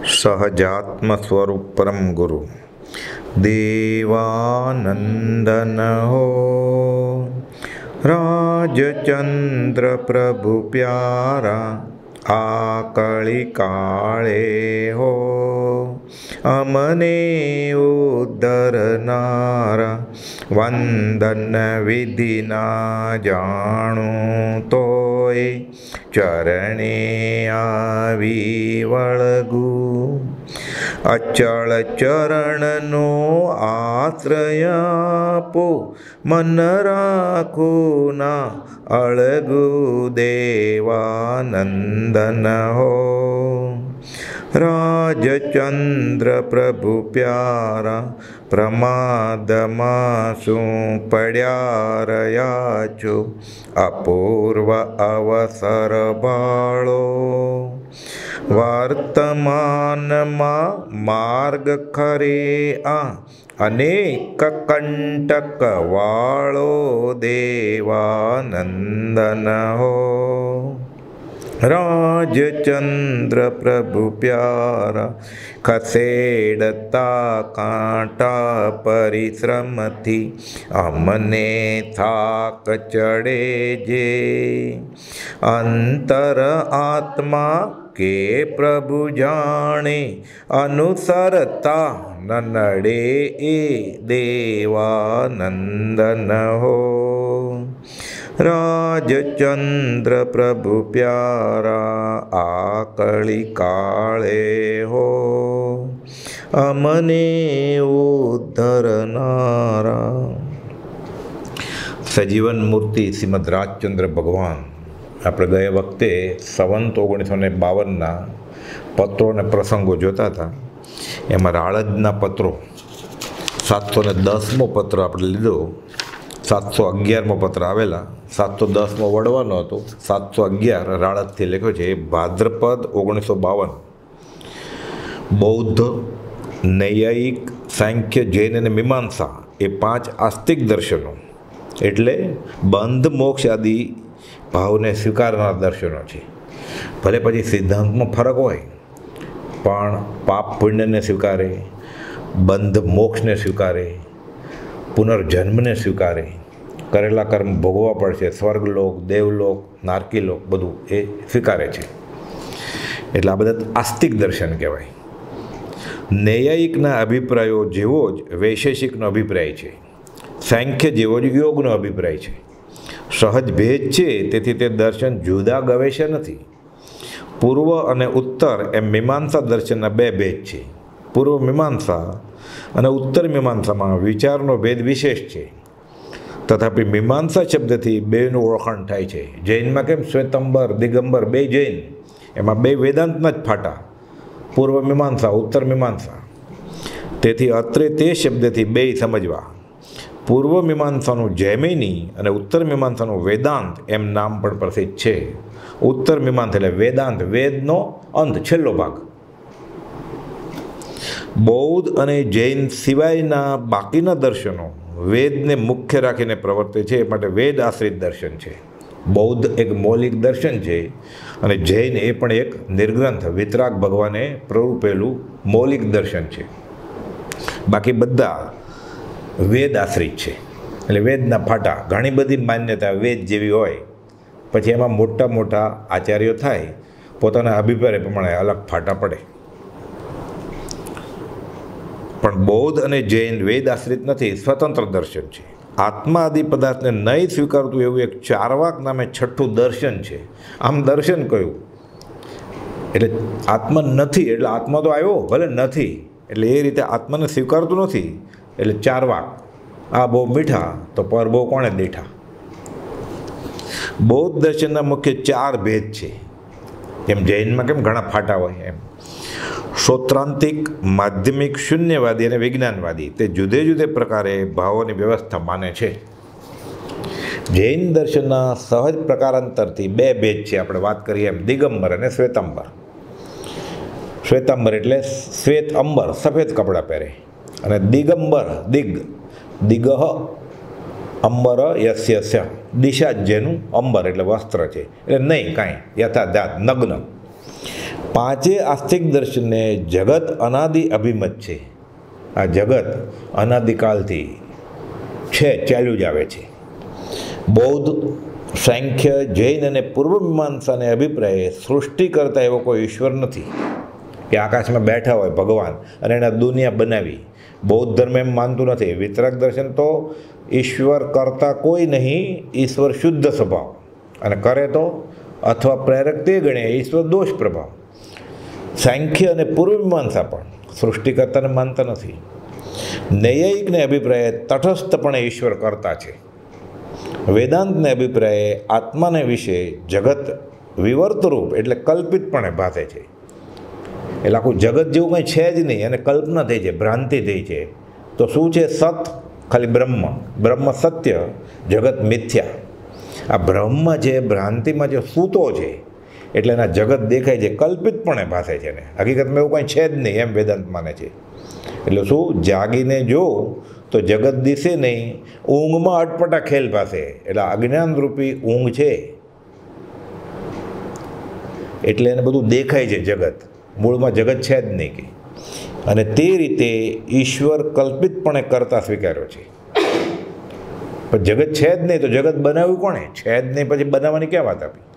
सहजात्म स्वरूप परम गुरु देवानंदन हो, राजचंद्र प्रभु प्यारा आकळी काळे हो, अमने उद्धरनारा वंदन विधि ना जाणू तोय चरणे आवी वळगू। अचल चरणनो आश्रय आपो, मन राखो ना अळगू देवानंदन हो, राजचंद्र प्रभु प्यारा प्रमादमा शू पड्या रया छो, अपूर्व अवसर बाळो वर्तमानमा मार्ग खरे आ, अनेक कंटक वाळो देवानंदन हो, राजचंद्र प्रभु प्यारा खसेड़ता कांटा परिश्रम थी, अमने थाक चढ़े जे अंतर आत्मा के प्रभु जाने, अनुसरता न नड़े ए देवानंदन हो, राजचंद्र प्रभु प्यारा आकळी काळे हो, अमने उद्धरनारा। सजीवन मूर्ति श्रीमद રાજચંદ્ર ભગવાન આપણે ગયા વખતે સંવંત 1952ના પત્રો અને પ્રસંગો જોતા હતા। એમાં રાળજના પત્રો 710મો પત્ર આપણે લીધો, 711મો પત્ર આવેલા, 710મો વડવાનો હતો, 711 રાળજથી લખ્યો છે। ભાદ્રપદ 1952 બૌદ્ધ, નૈયાયિક, સાંખ્ય, જૈન અને મીમાંસા એ 5 આસ્તિક દર્શનો એટલે બંધ મોક્ષ આદિ ભાવને સ્વીકારનાર દર્શનો છે। ભલે પછી સિદ્ધાંતમાં ફરક હોય પણ પાપ પુણ્યને સ્વીકારે, બંધ મોક્ષને સ્વીકારે, પુનર્જન્મને સ્વીકારે, કરેલા કર્મ ભોગવવા પડશે, સ્વર્ગલોક, દેવલોક, નારકીલોક બધું એ સ્વીકારે છે, એટલે આ બધા આસ્તિક દર્શન કહેવાય। નૈયાયિકના અભિપ્રાયો જેવો જ વૈશેષિકનો અભિપ્રાય છે, સાંખ્ય જેવો જ યોગનો અભિપ્રાય છે। સહજ ભેદ છે, તેથી તે દર્શન જુદા ગવેશે નથી। પૂર્વ અને ઉત્તર એમ મીમાંસા દર્શનના 2 ભેદ છે। પૂર્વ મીમાંસા અને ઉત્તર મીમાંસામાં વિચારનો ભેદ વિશેષ છે, તથાપિ મીમાંસા શબ્દથી બેનું ઓળખાણ થાય છે। જૈનમાં કેમ શ્વેતંબર, દિગંબર 2 જૈન, એમાં 2 વેદાંતના જ ફાટા, પૂર્વ મીમાંસા, ઉત્તર મીમાંસા, તેથી અત્રે તે શબ્દથી 2 સમજવા। પૂર્વ મીમાંસાનું જૈમિની અને ઉત્તર મીમાંસાનું વેદાંત એમ નામ પણ પ્રસિદ્ધ છે। ઉત્તર મીમાંસા એટલે વેદાંત, વેદનો અંત, છેલ્લો ભાગ। બૌદ્ધ અને જૈન સિવાયના બાકીના દર્શનો વેદને મુખ્ય રાખીને પ્રવર્તે છે, માટે વેદ આશ્રિત દર્શન છે। બૌદ્ધ એક મૌલિક દર્શન છે અને જૈન એ પણ એક નિર્ગ્રંથ વિતરાગ ભગવાને પ્રરૂપેલું મૌલિક દર્શન છે। બાકી બધા વેદ આશ્રિત છે, એટલે વેદના ફાટા, ઘણી બધી માન્યતા વેદ જેવી હોય, પછી એમાં મોટા મોટા આચાર્યો થાય, પોતાના અભિપ્રાય પ્રમાણે અલગ ફાટા પડે। પણ બૌદ્ધ અને જૈન વેદ આશ્રિત નથી, સ્વતંત્ર દર્શન છે। આત્મા આદિ પદાર્થને નહીં સ્વીકારતું એવું એક ચારવાક નામે છઠ્ઠું દર્શન છે। આમ દર્શન કયું એટલે આત્મા નથી, એટલે આત્મા તો આવ્યો ભલે નથી, એટલે એ રીતે આત્માને સ્વીકારતું નથી, એટલે ચારવાક, આ બહુ મીઠા તો પર બહુ કોણે દીઠા। બૌદ્ધ દર્શનના મુખ્ય 4 ભેદ છે, એમ જૈનમાં કેમ ઘણા ફાટા હોય એમ। શ્રોત્રાંતિક, માધ્યમિક, શૂન્યવાદી અને વિજ્ઞાનવાદી તે જુદે જુદે પ્રકારે ભાવોની વ્યવસ્થા માને છે। જૈન દર્શનના સહજ પ્રકારાંતરથી 2 ભેદ છે, આપણે વાત કરીએ એમ, દિગંબર અને શ્વેતાંબર। શ્વેતાંબર એટલે શ્વેત અંબર, સફેદ કપડાં પહેરે, અને દિગંબર, દિગહ અંબર યસ્ય, દિશા જેનું અંબર એટલે વસ્ત્ર છે, એટલે નહીં કાંઈ, યથાજાત નગ્ન। પાંચે આસ્તિક દર્શનને જગત અનાદિ અભિમત છે. આ જગત અનાદિકાલથી છે, ચાલ્યું જ આવે છે. બૌદ્ધ, સાંખ્ય, જૈન અને પૂર્વ મીમાંસાને અભિપ્રાયે સૃષ્ટિ કરતા એવો કોઈ ઈશ્વર નથી કે આકાશમાં બેઠા હોય ભગવાન અને એના દુનિયા બનાવી. બૌદ્ધ ધર્મ એમ માનતું નથી. વિતરાગ દર્શન તો ઈશ્વર કરતા કોઈ નહીં, ઈશ્વર શુદ્ધ સ્વભાવ, અને કરે તો અથવા પ્રેરક તે ગણે ઈશ્વર દોષ પ્રભાવ. સાંખ્ય અને પૂર્વ મીમાંસા પણ સૃષ્ટિકર્તાને માનતા નથી. નૈયાયિકને અભિપ્રાયે તટસ્થપણે ઈશ્વર કરતા છે. વેદાંતને અભિપ્રાયે આત્માને વિશે જગત વિવર્તરૂપ એટલે કલ્પિતપણે ભાતે છે. એટલે આખું જગત જેવું કંઈ છે જ નહીં, અને કલ્પના થઈ છે, ભ્રાંતિ થઈ છે. તો શું છે? સત ખાલી બ્રહ્મ, બ્રહ્મ સત્ય, જગત મિથ્યા. આ બ્રહ્મ છે, ભ્રાંતિમાં જે સૂતો છે એટલે એના જગત દેખાય છે, કલ્પિતપણે ભાસે છે ને હકીકતમાં એવું કંઈ છે જ નહીં, એમ વેદાંત માને છે. એટલે શું? જાગીને જો તો જગત દિશે નહીં, ઊંઘમાં અટપટા ખેલ પાસે. એટલે અજ્ઞાનરૂપી ઊંઘ છે એટલે એને બધું દેખાય છે જગત, મૂળમાં જગત છે જ નહીં કે. અને તે રીતે ઈશ્વર કલ્પિતપણે કરતા સ્વીકાર્યો છે. પણ જગત છે જ નહીં તો જગત બનાવ્યું કોણે? છે જ નહીં, પછી બનાવવાની ક્યાં વાત આપી?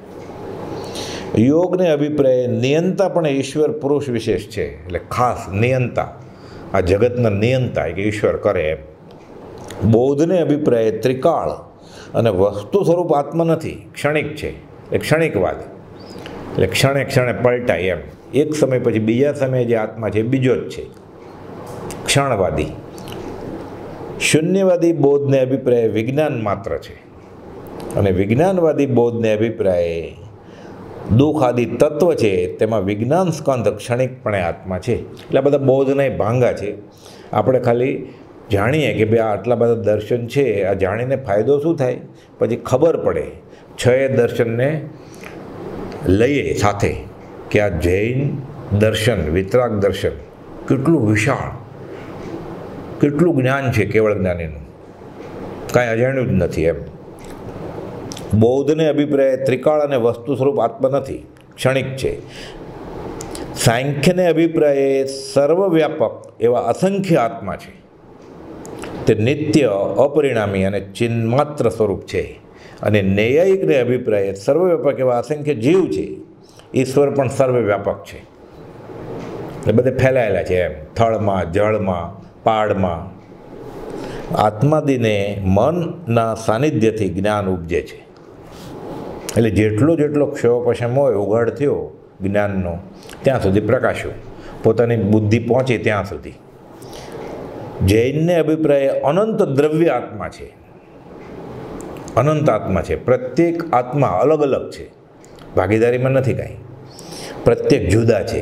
યોગને અભિપ્રાય નિયંતા પણ ઈશ્વર પુરુષ વિશેષ છે. એટલે ખાસ નિયંતા, આ જગતના નિયંતા કે ઈશ્વર કરે એમ. બૌદ્ધને અભિપ્રાય ત્રિકાળ અને વસ્તુ સ્વરૂપ આત્મા નથી, ક્ષણિક છે. એ ક્ષણિકવાદ એટલે ક્ષણે ક્ષણે પલટાય એમ. એક સમય પછી બીજા સમયે જે આત્મા છે બીજો જ છે, ક્ષણવાદી. શૂન્યવાદી બૌદ્ધને અભિપ્રાય વિજ્ઞાન માત્ર છે, અને વિજ્ઞાનવાદી બૌદ્ધને અભિપ્રાય દુઃખ આદિ તત્વ છે, તેમાં વિજ્ઞાન સ્કંદ ક્ષણિકપણે આત્મા છે. એટલે આ બધા બૌદ્ધના ભાંગા છે. આપણે ખાલી જાણીએ કે ભાઈ આટલા બધા દર્શન છે, આ જાણીને ફાયદો શું થાય? પછી ખબર પડે છ દર્શનને લઈએ સાથે કે આ જૈન દર્શન, વિતરાગ દર્શન કેટલું વિશાળ, કેટલું જ્ઞાન છે કેવળ જ્ઞાનીનું, કાંઈ અજાણ્યું જ નથી એમ. બૌદ્ધને અભિપ્રાય ત્રિકાળ અને વસ્તુ સ્વરૂપ આત્મા નથી, ક્ષણિક છે. સાંખ્યને અભિપ્રાયે સર્વવ્યાપક એવા અસંખ્ય આત્મા છે, તે નિત્ય, અપરિણામી અને ચિન્માત્ર સ્વરૂપ છે. અને નૈયાયિકને અભિપ્રાયે સર્વવ્યાપક એવા અસંખ્ય જીવ છે, ઈશ્વર પણ સર્વવ્યાપક છે. એટલે બધે ફેલાયેલા છે એમ, થળમાં, જળમાં, પાડમાં. આત્માદિને મનના સાનિધ્યથી જ્ઞાન ઉપજે છે. એટલે જેટલો ક્ષયોપશમ હોય, ઉઘાડ થયો જ્ઞાનનો, ત્યાં સુધી પ્રકાશ્યો, પોતાની બુદ્ધિ પહોંચી ત્યાં સુધી. જૈનને અભિપ્રાય અનંત દ્રવ્ય આત્મા છે, અનંત આત્મા છે. પ્રત્યેક આત્મા અલગ અલગ છે, ભાગીદારીમાં નથી કાંઈ, પ્રત્યેક જુદા છે.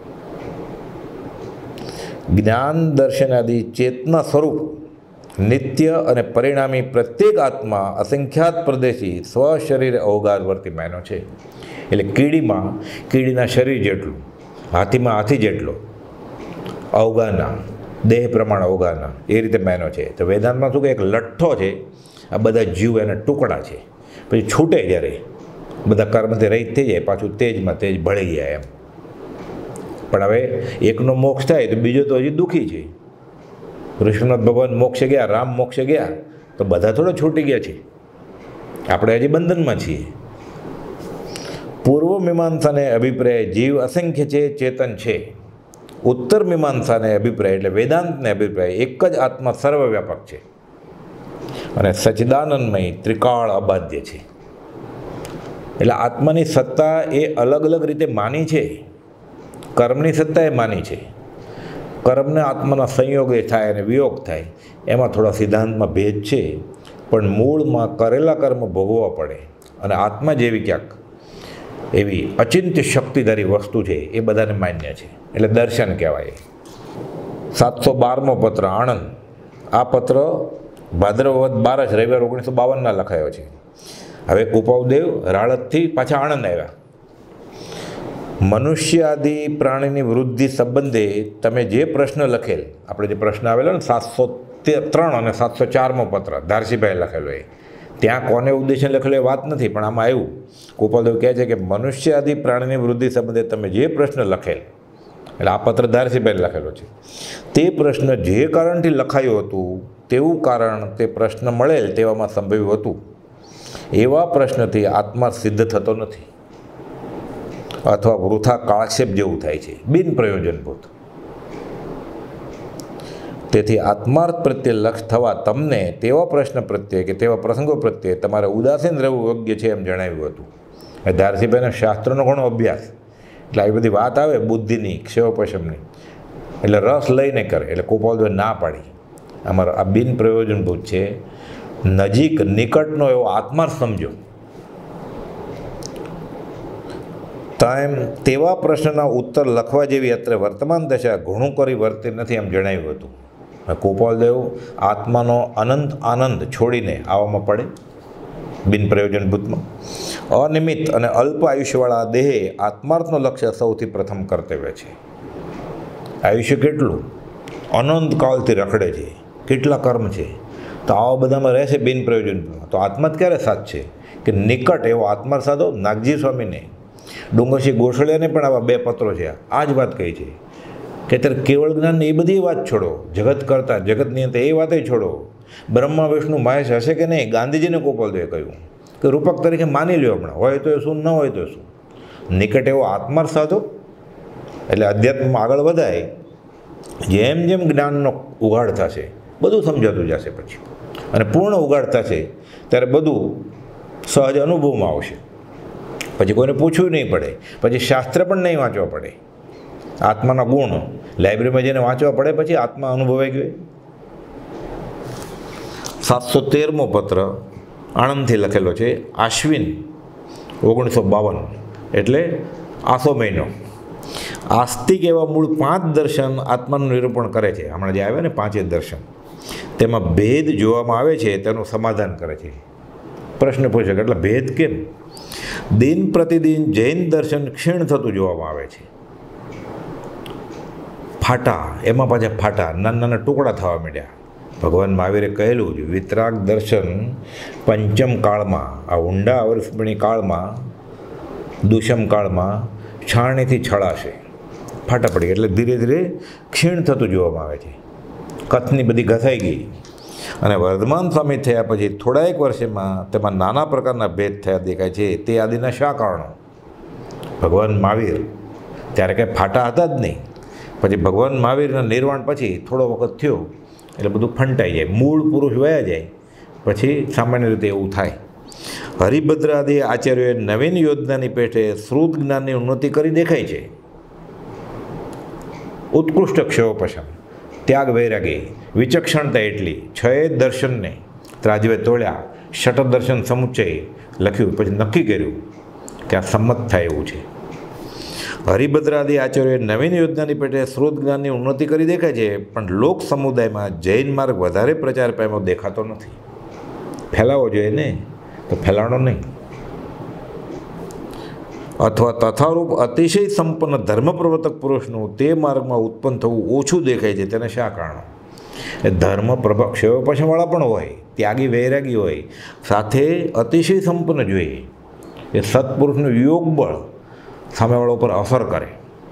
જ્ઞાન દર્શનાદિ ચેતના સ્વરૂપ નિત્ય અને પરિણામી પ્રત્યેક આત્મા અસંખ્યાત પ્રદેશી સ્વશરીર અવગારવર્તી માયનો છે. એટલે કીડીમાં કીડીના શરીર જેટલું, હાથીમાં હાથી જેટલો અવગાના, દેહ પ્રમાણ અવગાના, એ રીતે માયનો છે. તો વેદાંતમાં શું કે એક લઠ્ઠો છે, આ બધા જીવ એના ટુકડા છે. પછી છૂટે જ્યારે બધા કર્મથી રહિત થઈ જાય, પાછું તેજમાં તેજ ભળી જાય એમ. પણ હવે એકનો મોક્ષ થાય તો બીજો તો હજી દુઃખી છે. ઋષભનાથ ભગવાન મોક્ષે ગયા, રામ મોક્ષે ગયા, તો બધા થોડા છૂટી ગયા છે, આપણે હજી બંધનમાં છીએ. પૂર્વ મીમાંસાને અભિપ્રાય જીવ અસંખ્ય છે, ચેતન છે. ઉત્તર મીમાંસાને અભિપ્રાય એટલે વેદાંતને અભિપ્રાય એક જ આત્મા સર્વવ્યાપક છે અને સચ્ચિદાનંદમય ત્રિકાળ અબાધ્ય છે. એટલે આત્માની સત્તા એ અલગ અલગ રીતે માની છે. કર્મની સત્તા એ માની છે. કર્મને આત્માના સંયોગ એ થાય અને વિયોગ થાય, એમાં થોડા સિદ્ધાંતમાં ભેદ છે, પણ મૂળમાં કરેલા કર્મ ભોગવવા પડે. અને આત્મા જેવી ક્યાંક એવી અચિંત્ય શક્તિધારી વસ્તુ છે, એ બધાને માન્ય છે. એટલે દર્શન કહેવાય. 712મો પત્ર આણંદ. આ પત્ર ભાદ્રવદ 12 રવિવાર 1952 લખાયો છે. હવે કુપાવદેવ રાળતથી પાછા આણંદ આવ્યા. મનુષ્ય આદિ પ્રાણીની વૃદ્ધિ સંબંધે તમે જે પ્રશ્ન લખેલ, આપણે જે પ્રશ્ન આવેલો ને 703 અને 704મો પત્ર ધારસીભાઈ લખેલો, ત્યાં કોને ઉદ્દેશ્ય લખેલો એ વાત નથી, પણ આમાં આવ્યું. ગોપાલદેવ કહે છે કે મનુષ્ય આદિ પ્રાણીની વૃદ્ધિ સંબંધે તમે જે પ્રશ્ન લખેલ, એટલે આ પત્ર ધારસીભાઈ લખેલો છે, તે પ્રશ્ન જે કારણથી લખાયું હતું તેવું કારણ તે પ્રશ્ન મળેલ તેવામાં સંભવ્યું હતું. એવા પ્રશ્નથી આત્મા સિદ્ધ થતો નથી અથવા વૃથા કાળક્ષેપ જેવું થાય છે, બિન પ્રયોજનભૂત. તેથી આત્માર્થ પ્રત્યે લક્ષ થવા તમને તેવા પ્રશ્ન પ્રત્યે કે તેવા પ્રસંગો પ્રત્યે તમારે ઉદાસીન રહેવું યોગ્ય છે એમ જણાવ્યું હતું. ધારસીભાઈને શાસ્ત્રનો ઘણો અભ્યાસ, એટલે આવી બધી વાત આવે બુદ્ધિની, ક્ષયોપશમની, એટલે રસ લઈને કરે. એટલે ગોપાલદેવે ના પાડી, અમારો આ બિન પ્રયોજનભૂત છે, નજીક નિકટનો એવો આત્માર્થ સમજો. તેવા પ્રશ્નના ઉત્તર લખવા જેવી અત્રે વર્તમાન દશા ઘણું કરી વર્તી નથી એમ જણાવ્યું હતું. ગોપાલદેવ આત્માનો અનંત આનંદ છોડીને આવવામાં પડે બિન પ્રયોજનભૂતમાં. અનિમિત અને અલ્પ આયુષ્યવાળા દેહે આત્માર્થનો લક્ષ્ય સૌથી પ્રથમ કર્તવ્ય છે. આયુષ્ય કેટલું અનંત કાળથી રખડે છે, કેટલા કર્મ છે, તો આવા બધામાં રહેશે બિન પ્રયોજનભૂતમાં. તો આત્મા ક્યારે સાથ છે કે નિકટ એવો આત્મા સાધો. નાગજી સ્વામીને, ડુંગરસિંહ ગોસળિયાને પણ આવા 2 પત્રો છે. આ જ વાત કહી છે કે ત્યારે કેવળ જ્ઞાનની એ બધી વાત છોડો, જગત કરતા જગત નિયંતા એ વાતે છોડો. બ્રહ્મા વિષ્ણુ મહેશ હશે કે નહીં, ગાંધીજીને ગોપાલદેવે કહ્યું કે રૂપક તરીકે માની લ્યો, હમણાં હોય તો શું, ન હોય તો શું. નિકટ એવો આત્મા સાધો, એટલે અધ્યાત્મમાં આગળ વધાય. જેમ જેમ જ્ઞાનનો ઉઘાડ થશે બધું સમજાતું જશે પછી, અને પૂર્ણ ઉઘાડ થશે ત્યારે બધું સહજ અનુભવમાં આવશે. પછી કોઈને પૂછવું નહીં પડે, પછી શાસ્ત્ર પણ નહીં વાંચવા પડે. આત્માના ગુણ લાઇબ્રેરીમાં જઈને વાંચવા પડે, પછી આત્મા અનુભવાઈ ગયો. 713મો પત્ર આણંદથી લખેલો છે, આશ્વિન 1952, એટલે આસો મહિનો. આસ્તિક એવા મૂળ 5 દર્શન આત્માનું નિરૂપણ કરે છે. હમણાં જે આવ્યા ને 5 દર્શન, તેમાં ભેદ જોવામાં આવે છે, તેનું સમાધાન કરે છે. પ્રશ્ન પૂછે કે એટલે ભેદ કેમ? દિન પ્રતિદિન જૈન દર્શન ક્ષીણ થતું જોવામાં આવે છે. ફાટા, એમાં પાછા ફાટા, નાના નાના ટુકડા થવા માંડ્યા. ભગવાન મહાવીરે કહેલું છે, વિતરાગ દર્શન પંચમ કાળમાં, આ ઊંડા અવર્ષપણી કાળમાં, દુષમ કાળમાં છાણીથી છળાશે. ફાટા પડી, એટલે ધીરે ધીરે ક્ષીણ થતું જોવામાં આવે છે. કથની બધી ઘસાઈ ગઈ. અને વર્ધમાન સ્વામી થયા પછી થોડા એક વર્ષમાં તેમાં નાના પ્રકારના ભેદ થયા દેખાય છે. તે આદિના શા કારણો? ભગવાન મહાવીર ત્યારે કંઈ ફાટા હતા જ નહીં. પછી ભગવાન મહાવીરના નિર્વાણ પછી થોડો વખત થયો એટલે બધું ફંટાઈ જાય, મૂળ પુરુષ વયા જાય, પછી સામાન્ય રીતે એવું થાય. હરિભદ્ર આદિ આચાર્યોએ નવીન યોજનાની પેઠે શ્રુત જ્ઞાનની ઉન્નતિ કરી દેખાય છે. ઉત્કૃષ્ટ ક્ષયોપશમ, ત્યાગ વૈરાગી, વિચક્ષણતા એટલી, 6 દર્શનને ત્રાજવે તોળ્યા, શટ દર્શન સમુચ્ચય લખ્યું, પછી નક્કી કર્યું કે આ સંમત થાય એવું છે. હરિભદ્ર આદિ આચાર્યોએ નવીન યોજનાની પેટે શ્રોત જ્ઞાનની ઉન્નતિ કરી દેખાય છે, પણ લોક સમુદાયમાં જૈન માર્ગ વધારે પ્રચાર પામ્યો દેખાતો નથી. ફેલાવો જોઈએ ને, તો ફેલાણો નહીં. અથવા તથારૂપ અતિશય સંપન્ન ધર્મ પ્રવર્તક પુરુષનું તે માર્ગમાં ઉત્પન્ન થવું ઓછું દેખાય છે. તેને શા કારણો? એ ધર્મ પ્રભાવ ક્ષયોપશમવાળા પણ હોય, ત્યાગી વૈરાગી હોય, સાથે અતિશય સંપન્ન જોઈએ. એ સત્પુરુષનું યોગ બળ સામેવાળા ઉપર અસર કરે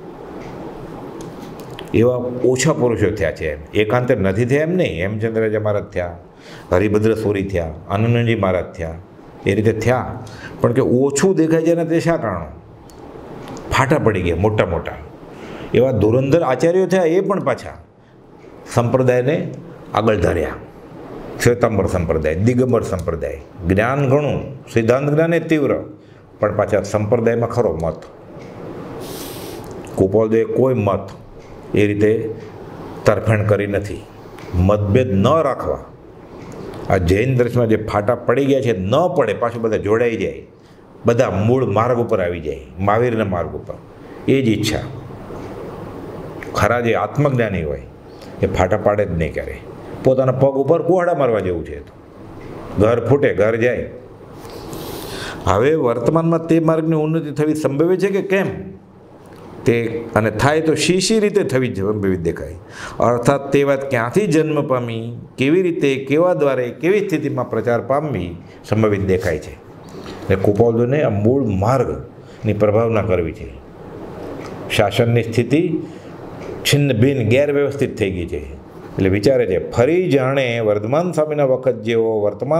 એવા ઓછા પુરુષો થયા છે. એકાંતર નથી થયા એમ નહીં. હેમચંદ્રજી મહારાજ થયા, હરિભદ્ર સુરી થયા, આનંદજી મહારાજ થયા, એ રીતે થયા, પણ કે ઓછું દેખાય છે ને તે શા કારણો? ફાટા પડી ગયા મોટા મોટા. એવા ધુરંધર આચાર્યો થયા, એ પણ પાછા સંપ્રદાયને આગળ ધર્યા. શ્વેતાંબર સંપ્રદાય, દિગંબર સંપ્રદાય, જ્ઞાન ઘણું, સિદ્ધાંત જ્ઞાન એ તીવ્ર, પણ પાછા સંપ્રદાયમાં ખરો મત. ગોપાલદેવે કોઈ મત એ રીતે તરફેણ કરી નથી. મતભેદ ન રાખવા. આ જૈન દર્શનમાં જે ફાટા પડી ગયા છે ન પડે, પાછું બધા જોડાઈ જાય, બધા મૂળ માર્ગ ઉપર આવી જાય, મહાવીરના માર્ગ ઉપર. એ જ ઈચ્છા. ખરા જે આત્મજ્ઞાની હોય એ ફાટા પાડે જ નહીં ક્યારે. પોતાના પગ ઉપર કુહાડા મારવા જેવું છે. તો ઘર ફૂટે ઘર જાય. હવે વર્તમાનમાં તે માર્ગની ઉન્નતિ થવી સંભવે છે કે કેમ? તે અને થાય તો શી રીતે થવી સંભવિત દેખાય. અર્થાત તે વાત ક્યાંથી જન્મ પામી, કેવી રીતે, કેવા દ્વારે, કેવી સ્થિતિમાં પ્રચાર પામવી સંભવિત દેખાય છે. એટલે કુપોલદોને આ મૂળ માર્ગની પ્રભાવના કરવી છે. શાસનની સ્થિતિ છિન્ન ભિન્ન ગેરવ્યવસ્થિત થઈ ગઈ છે. એટલે વિચારે છે ફરી જાણે વર્તમાન સ્વામીના વખત જેવો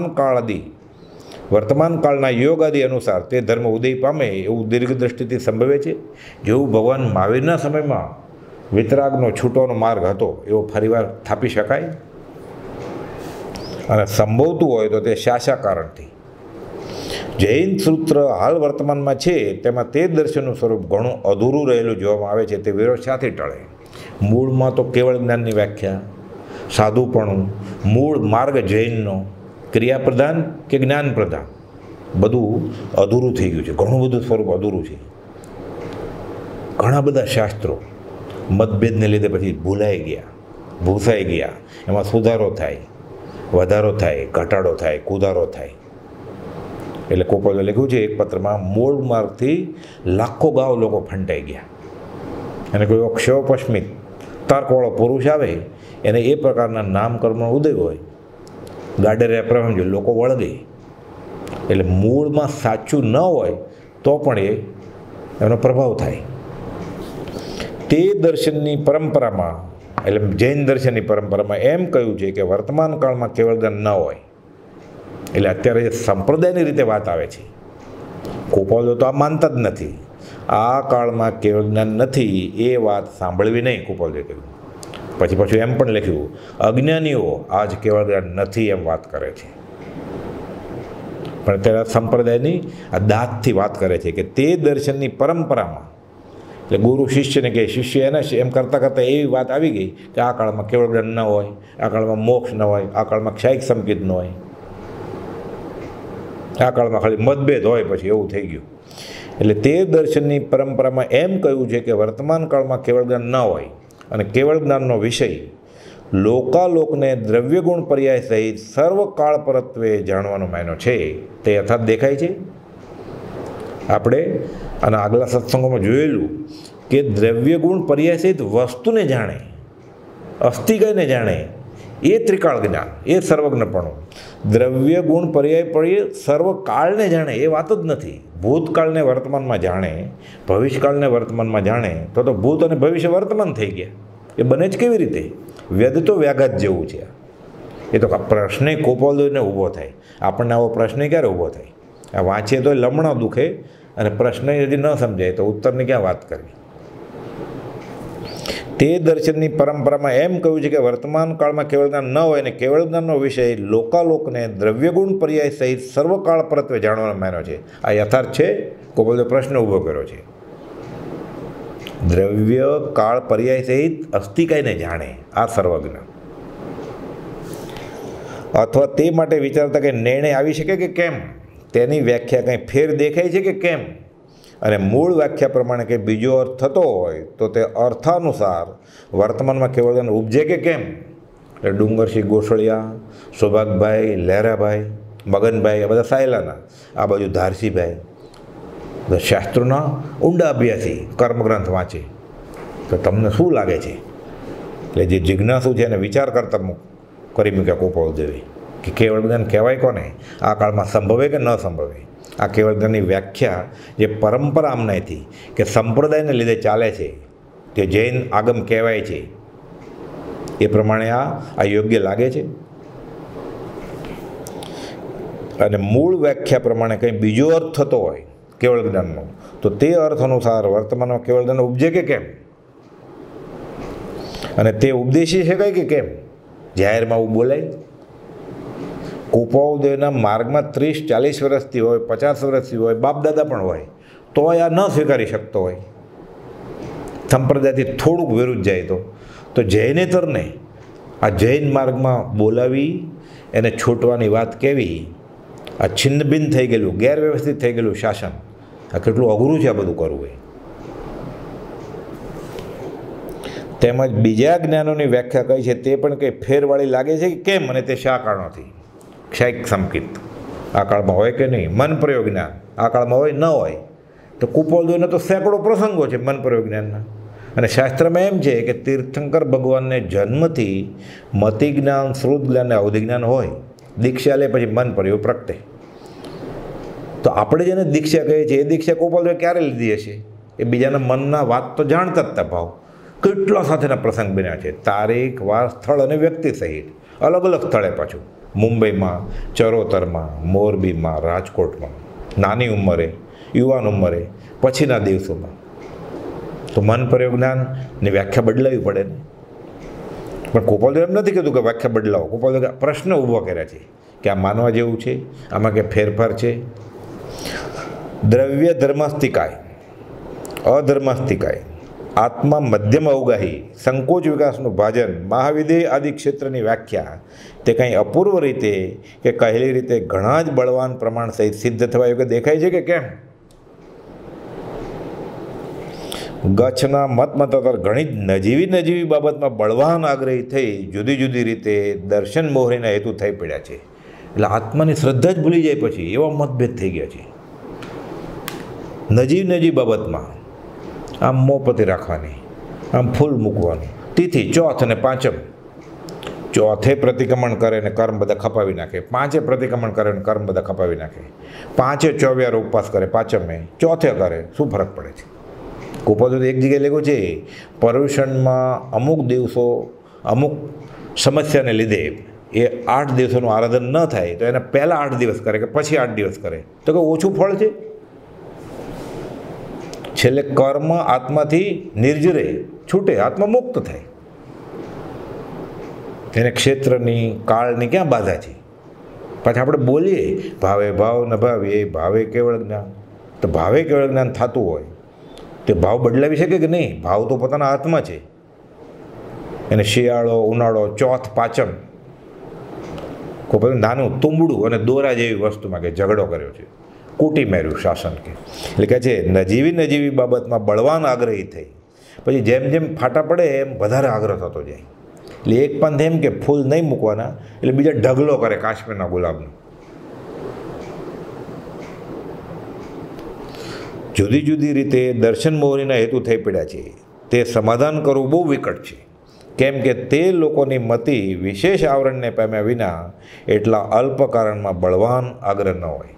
વર્તમાન કાળના યોગ આદિ અનુસાર તે ધર્મ ઉદય પામે એવું દીર્ઘ દ્રષ્ટિથી સંભવે છે. જેવું ભગવાન મહાવીરના સમયમાં વિતરાગનો છૂટોનો માર્ગ હતો એવો ફરીવાર થાપી શકાય. અને સંભવતું હોય તો તે શા કારણથી. જૈન સૂત્ર હાલ વર્તમાનમાં છે તેમાં તે દર્શનનું સ્વરૂપ ઘણું અધૂરું રહેલું જોવામાં આવે છે. તે વિરોધ સાથે ટળે. મૂળમાં તો કેવળ જ્ઞાનની વ્યાખ્યા, સાધુપણું, મૂળ માર્ગ જૈનનો ક્રિયાપ્રધાન કે જ્ઞાન પ્રધાન બધું અધૂરું થઈ ગયું છે. ઘણું બધું સ્વરૂપ અધૂરું છે. ઘણા બધા શાસ્ત્રો મતભેદને લીધે પછી ભૂસાઈ ગયા. એમાં સુધારો થાય, વધારો થાય, ઘટાડો થાય, કુદારો થાય. એટલે કોપલે લખ્યું છે એક પત્રમાં, મૂળ માર્ગથી લાખો ગાવ લોકો ફંટાઈ ગયા. અને કોઈ ક્ષયપશ્મિત તર્કવાળો પુરુષ આવે એને એ પ્રકારના નામકર્મનો ઉદય હોય, ગાડરે પ્રભમ જો લોકો વળગે. એટલે મૂળમાં સાચું ન હોય તો પણ એનો પ્રભાવ થાય. તે દર્શનની પરંપરામાં, એટલે જૈન દર્શનની પરંપરામાં એમ કહ્યું છે કે વર્તમાન કાળમાં કેવળ જ્ઞાન ન હોય. એટલે અત્યારે જે સંપ્રદાયની રીતે વાત આવે છે, કુપોલો તો આ માનતા જ નથી. આ કાળમાં કેવળ જ્ઞાન નથી એ વાત સાંભળવી નહીં, કુપોલે કહ્યું. પછી એમ પણ લખ્યું, અજ્ઞાનીઓ આજ કેવળ જ્ઞાન નથી એમ વાત કરે છે. પણ અત્યારે સંપ્રદાયની આ દાંતથી વાત કરે છે કે તે દર્શનની પરંપરામાં, એટલે ગુરુ શિષ્યને કહે, શિષ્ય એને એમ કરતાં એવી વાત આવી ગઈ કે આ કાળમાં કેવળ જ્ઞાન ન હોય, આ કાળમાં મોક્ષ ન હોય, આ કાળમાં ક્ષાયિક સંકેત ન હોય, આ કાળમાં ખાલી મતભેદ હોય, પછી એવું થઈ ગયું. એટલે તે દર્શનની પરંપરામાં એમ કહ્યું છે કે વર્તમાન કાળમાં કેવળ જ્ઞાન ન હોય અને કેવળ જ્ઞાનનો વિષય લોકાલોકને દ્રવ્યગુણ પર્યાય સહિત સર્વકાળ પરત્વે જાણવાનો માયનો છે તે યથાર્થ દેખાય છે. આપણે અને આગલા સત્સંગોમાં જોયેલું કે દ્રવ્યગુણ પર્યાય સહિત વસ્તુને જાણે, અસ્થિકયને જાણે, એ ત્રિકાળ જ્ઞાન, એ સર્વજ્ઞપણું. દ્રવ્ય ગુણ પર્યાય સર્વકાળને જાણે એ વાત જ નથી. ભૂતકાળને વર્તમાનમાં જાણે, ભવિષ્યકાળને વર્તમાનમાં જાણે તો ભૂત અને ભવિષ્ય વર્તમાન થઈ ગયા. એ બને જ કેવી રીતે? વેદ તો વ્યાઘાત જેવું છે. એ તો પ્રશ્ન કોપોલને ઊભો થાય. આપણને આવો પ્રશ્ન ક્યારે ઊભો થાય? આ વાંચીએ તો લમણા દુખે અને પ્રશ્ન यदि ન સમજાય તો ઉત્તરની ક્યાં વાત કરવી. તે દર્શનની પરંપરામાં એમ કહ્યું છે કે વર્તમાન કાળમાં કેવળ જ્ઞાન ન હોય અને કેવળ જ્ઞાનનો વિષય લોકાલોકને દ્રવ્યગુણ પર્યાય સહિત સર્વકાળ પરત્વે જાણવાનો માન્યો છે. આ યથાર્થ છે? કોપોલે પ્રશ્ન ઊભો કર્યો છે. દ્રવ્ય કાળ પર્યાય સહિત અસ્થિકાયને જાણે આ સર્વજ્ઞ, અથવા તે માટે વિચારતા કે નિર્ણય આવી શકે કે કેમ, તેની વ્યાખ્યા કંઈ ફેર દેખાય છે કે કેમ, અને મૂળ વ્યાખ્યા પ્રમાણે કંઈ બીજો અર્થ થતો હોય તો તે અર્થાનુસાર વર્તમાનમાં કેવળ જ્ઞાન ઉપજે કે કેમ. એટલે ડુંગરસિંહ ગોસળિયા, સૌભાગભાઈ, લહેરાભાઈ, મગનભાઈ, આ બધા સાયલાના, આ બાજુ ધારસીભાઈ, બધા શાસ્ત્રોના ઊંડા અભ્યાસી, કર્મગ્રંથ વાંચે. તો તમને શું લાગે છે? એટલે જે જિજ્ઞાસુ છે એને વિચાર કરતા કરી મૂક્યા કોપોલદેવે કે કેવળ જ્ઞાન કહેવાય કોને? આ કાળમાં સંભવે કે ન સંભવે? આ કેવળ જ્ઞાનની વ્યાખ્યા જે પરંપરા આમનાથી કે સંપ્રદાયને લીધે ચાલે છે, જે જૈન આગમ કહેવાય છે, એ પ્રમાણે આ યોગ્ય લાગે છે? અને મૂળ વ્યાખ્યા પ્રમાણે કંઈ બીજો અર્થ થતો હોય કેવળ જ્ઞાનનો તો તે અર્થ અનુસાર વર્તમાનમાં કેવળ જ્ઞાન ઉપજે કે કેમ, અને તે ઉપદેશી શકાય કે કેમ? જાહેરમાં આવું બોલાય? કુપોલદેવના માર્ગમાં 30-40 વર્ષથી હોય, 50 વર્ષથી હોય, બાપ દાદા પણ હોય, તો આ ન સ્વીકારી શકતો હોય, સંપ્રદાયથી થોડુંક વિરુદ્ધ જાય તો જૈનેતરને આ જૈન માર્ગમાં બોલાવી એને છૂટવાની વાત કેવી? આ છિન્નભિન્ન થઈ ગયેલું, ગેરવ્યવસ્થિત થઈ ગયેલું શાસન, આ કેટલું અઘરું છે આ બધું કરવું. તેમજ બીજા જ્ઞાનોની વ્યાખ્યા કઈ છે તે પણ કંઈ ફેરવાળી લાગે છે કે કેમ, અને તે શા કારણોથી? ક્ષાયિક સંકેત આ કાળમાં હોય કે નહીં? મન પ્રયોગ જ્ઞાન આ કાળમાં હોય ન હોય? તો કુપોલદેવના તો સેંકડો પ્રસંગો છે મન પ્રયોગ જ્ઞાનના. અને શાસ્ત્રમાં એમ છે કે તીર્થંકર ભગવાનને જન્મથી મતિ જ્ઞાન, શ્રુત જ્ઞાન અને અવધિ જ્ઞાન હોય. દીક્ષા લે પછી મન પ્રયોગ પ્રગટે. તો આપણે જેને દીક્ષા કહીએ છીએ એ દીક્ષા કુપોલદેવે ક્યારે લીધી હશે? એ બીજાના મનના વાત તો જાણતા જ ભાવ. કેટલા સાથેના પ્રસંગ બન્યા છે, તારીખ, વાર, સ્થળ અને વ્યક્તિ સહિત. અલગ અલગ સ્થળે પાછું, મુંબઈમાં, ચરોતરમાં, મોરબીમાં, રાજકોટમાં, નાની ઉંમરે, યુવાન ઉંમરે, પછીના દિવસોમાં. તો મન પ્રયોગ જ્ઞાનની વ્યાખ્યા બદલાવી પડે ને. પણ કુપોલદેવ એમ નથી કીધું કે વ્યાખ્યા બદલાવો. કુપોલદેવ પ્રશ્ન ઊભો કર્યા છે કે આ માનવા જેવું છે, આમાં કે ફેરફાર છે. દ્રવ્ય ધર્માસ્તિકાય, અધર્માસ્તિકાય, આત્મા મધ્યમ અવગાહી, સંકોચ વિકાસનું ભાજન, મહાવિદેય આદિ ક્ષેત્રની વ્યાખ્યા તે કંઈ અપૂર્વ રીતે કે કહેલી રીતે ઘણા જ બળવાન પ્રમાણ સહિત સિદ્ધ થવા યોગ્ય દેખાય છે કે કેમ? ગચ્છના મતમતાંતર ઘણી જ નજીવી બાબતમાં બળવાન આગ્રહી થઈ જુદી જુદી રીતે દર્શન મોહરીના હેતુ થઈ પડ્યા છે. એટલે આત્માની શ્રદ્ધા જ ભૂલી જાય પછી એવા મતભેદ થઈ ગયા છે. નજીવી બાબતમાં આમ મોપતિ રાખવાની, આમ ફૂલ મૂકવાનું, તિથિ ચોથ અને પાંચમ, ચોથે પ્રતિક્રમણ કરે ને કર્મ બધા ખપાવી નાખે, પાંચે પ્રતિક્રમણ કરે ને કર્મ બધા ખપાવી નાખે, પાંચે ચોવ્યાર ઉપવાસ કરે, પાંચમે ચોથે કરે, શું ફરક પડે છે? કુપોલદેવ એક જગ્યાએ લખ્યું છે પર્યુષણમાં અમુક દિવસો અમુક સમસ્યાને લીધે એ 8 દિવસોનું આરાધન ન થાય તો એના પહેલાં 8 દિવસ કરે કે પછી 8 દિવસ કરે તો કે ઓછું ફળ છે. છેલ્લે કર્મ આત્માથી નિર્જરે છૂટે, આત્મા મુક્ત થાય. એને ક્ષેત્રની, કાળની ક્યાં બાધા છે? પાછા આપણે બોલીએ ભાવે ભાવ ન ભાવીએ, ભાવે કેવળ જ્ઞાન. તો ભાવે કેવળ જ્ઞાન થતું હોય તે ભાવ બદલાવી શકે કે નહીં? ભાવ તો પોતાના હાથમાં છે. એને શિયાળો, ઉનાળો, ચોથ, પાંચમ, કોઈ નાનું તુંબડું અને દોરા જેવી વસ્તુમાં કે ઝઘડો કર્યો છે, કૂટી માર્યું શાસન કે. એટલે કહે છે નજીવી બાબતમાં બળવાન આગ્રહી થઈ પછી જેમ જેમ ફાટા પડે એમ વધારે આગ્રહ થતો જાય. એટલે એક પંથ એમ કે ફૂલ નહીં મૂકવાના, એટલે બીજા ઢગલો કરે કાશ્મીરના ગુલાબનો. જુદી રીતે દર્શન મોહરીના હેતુ થઈ પડ્યા છે તે સમાધાન કરવું બહુ વિકટ છે. કેમ કે તે લોકોની મતિ વિશેષ આવરણને પામ્યા વિના એટલા અલ્પ કારણમાં બળવાન આગ્રહ ન હોય.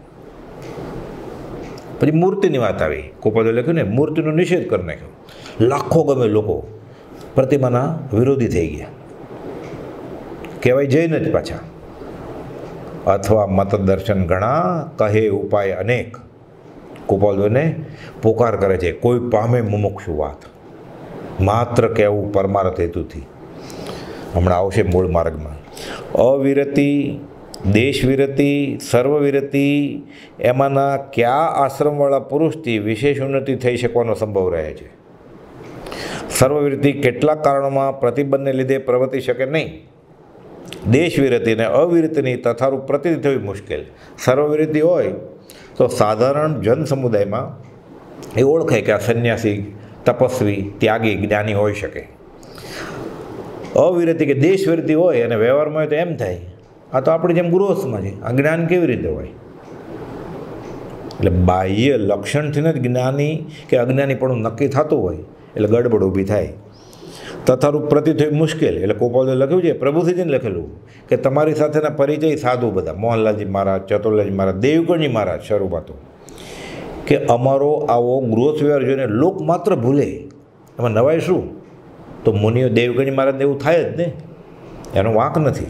પછી મૂર્તિની વાત આવી. કુપોલદેવે લખ્યું ને મૂર્તિનો નિષેધ કરી નાખ્યો. લાખો ગમે લોકો પ્રતિમાના વિરોધી થઈ ગયા, કહેવાય જૈન જ પાછા. અથવા મતદર્શન ઘણા, કહે ઉપાય અનેક. કુપોલદેવને પોકાર કરે છે કોઈ પામે મુમુક્ષુ વાત, માત્ર કહેવું પરમાર્થ હેતુથી. હમણાં આવશે મૂળ માર્ગમાં. અવિરતિ, દેશવિરતિ, સર્વવિરતિ, એમાંના કયા આશ્રમવાળા પુરુષથી વિશેષ ઉન્નતિ થઈ શકવાનો સંભવ રહે છે? સર્વવિરતિ કેટલાક કારણોમાં પ્રતિબંધને લીધે પ્રવર્તી શકે નહીં. દેશવિરતિ અને અવિરતિની તથારૂપ પ્રતિનિધિ થવી મુશ્કેલ. સર્વવિરતિ હોય તો સાધારણ જન સમુદાયમાં એ ઓળખાય કે આ સંન્યાસી, તપસ્વી, ત્યાગી, જ્ઞાની હોઈ શકે. અવિરતિ કે દેશવિરતિ હોય અને વ્યવહારમાં હોય તો એમ થાય આ તો આપણી જેમ ગૃહસ્થમાં છે, આ જ્ઞાન કેવી રીતે હોય? એટલે બાહ્ય લક્ષણથી જ જ્ઞાની કે અજ્ઞાની પણ નક્કી થતું હોય એટલે ગડબડ ઊભી થાય. તથારૂપ પ્રતિ થવી મુશ્કેલ. એટલે કુપોલદેવે લખ્યું છે, પ્રભુશ્રીજીને લખેલું કે તમારી સાથેના પરિચય સાધુ બધા, મોહનલાલજી મહારાજ, ચતુરલાલજી મહારાજ, દેવગણજી મહારાજ, શરૂઆત કે અમારો આવો ગૃહસ્થ વ્યવહાર જોઈને લોક માત્ર ભૂલે, એમાં નવાય શું? તો મુનિઓ દેવગણજી મહારાજને એવું થાય જ ને, એનો વાંક નથી.